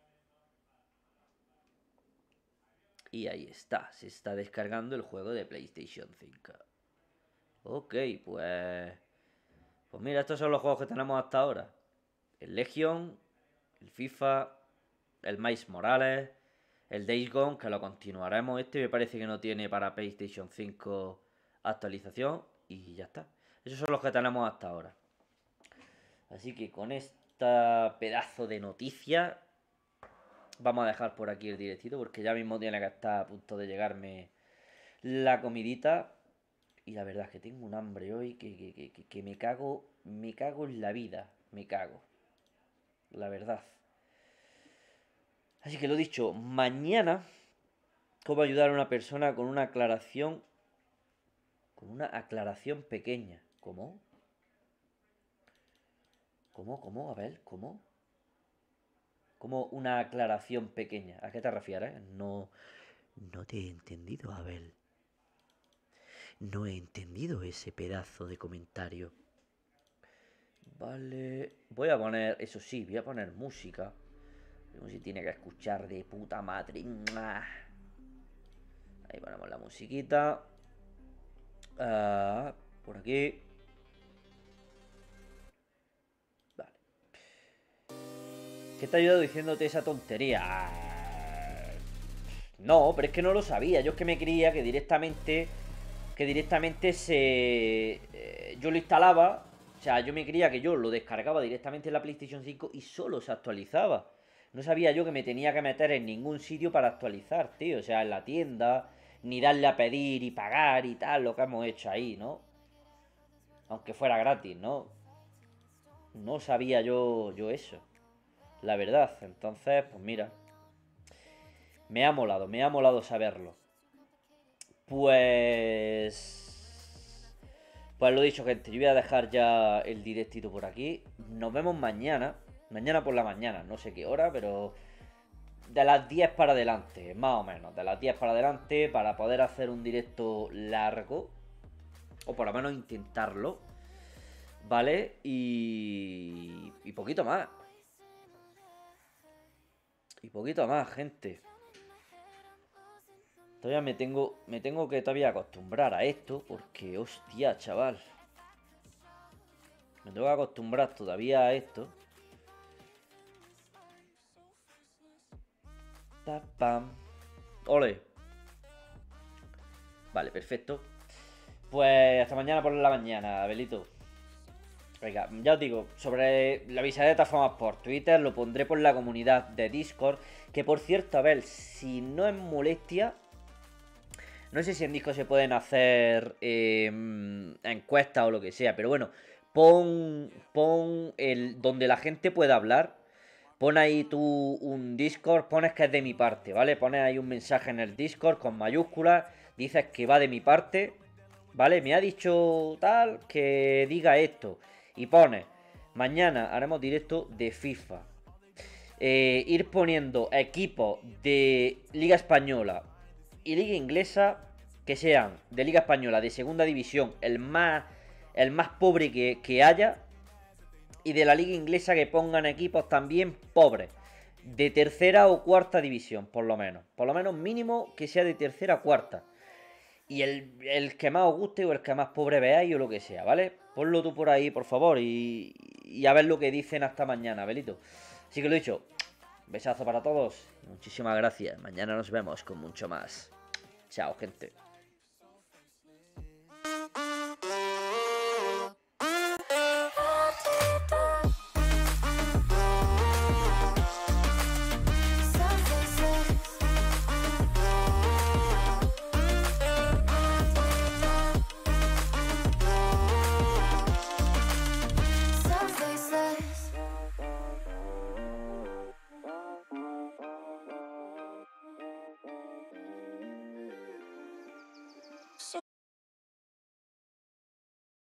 Y ahí está. Se está descargando el juego de PlayStation 5. Ok, pues mira, estos son los juegos que tenemos hasta ahora. El Legion, el FIFA, el Miles Morales, el Days Gone, que lo continuaremos. Este me parece que no tiene para PlayStation 5 actualización. Y ya está. Esos son los que tenemos hasta ahora. Así que con esta pedazo de noticia vamos a dejar por aquí el directito, porque ya mismo tiene que estar a punto de llegarme la comidita. Y la verdad es que tengo un hambre hoy que me cago en la vida. Me cago. La verdad. Así que lo dicho, mañana cómo ayudar a una persona con una aclaración. Con una aclaración pequeña. ¿Cómo? ¿Cómo? A ver, ¿cómo? Como una aclaración pequeña. ¿A qué te refieres? No te he entendido, Abel. No he entendido ese pedazo de comentario. Vale. Voy a poner, eso sí, voy a poner música. Como si tiene que escuchar de puta madre. Ahí ponemos la musiquita. Por aquí. Vale. ¿Qué te ha ayudado diciéndote esa tontería? No, pero es que no lo sabía. Yo es que me creía que directamente yo lo instalaba. O sea, yo me creía que yo lo descargaba directamente en la PlayStation 5 y solo se actualizaba. No sabía yo que me tenía que meter en ningún sitio para actualizar, tío. O sea, en la tienda, ni darle a pedir y pagar y tal, lo que hemos hecho ahí, ¿no? Aunque fuera gratis, ¿no? No sabía yo eso. La verdad. Entonces, pues mira. Me ha molado saberlo. Pues lo dicho, gente, yo voy a dejar ya el directito por aquí. Nos vemos mañana. Mañana por la mañana, no sé qué hora, pero de las 10 para adelante, más o menos. De las 10 para adelante, para poder hacer un directo largo. O por lo menos intentarlo. ¿Vale? Y poquito más. Y poquito más, gente. Todavía me tengo que todavía acostumbrar a esto. Porque, hostia, chaval. Me tengo que acostumbrar todavía a esto. Pam. Ole. Vale, perfecto. Pues hasta mañana por la mañana, Abelito. Venga, ya os digo, sobre la avisaré de todas formas por Twitter, lo pondré por la comunidad de Discord. Que por cierto, a ver, si no es molestia, no sé si en Discord se pueden hacer encuestas o lo que sea, pero bueno, pon donde la gente pueda hablar. Pon ahí tú un Discord, pones que es de mi parte, ¿vale? Pones ahí un mensaje en el Discord con mayúsculas, dices que va de mi parte, ¿vale? Me ha dicho tal que diga esto. Y pones, Mañana haremos directo de FIFA. Ir poniendo equipos de Liga Española y Liga Inglesa que sean de Liga Española, de segunda división, el más pobre que haya. Y de la Liga Inglesa que pongan equipos también pobres. De tercera o cuarta división, por lo menos. Por lo menos mínimo que sea de tercera o cuarta. Y el que más os guste o el que más pobre veáis o lo que sea, ¿vale? Ponlo tú por ahí, por favor. Y a ver lo que dicen hasta mañana, Belito. Así que lo dicho. Besazo para todos. Muchísimas gracias. Mañana nos vemos con mucho más. Chao, gente.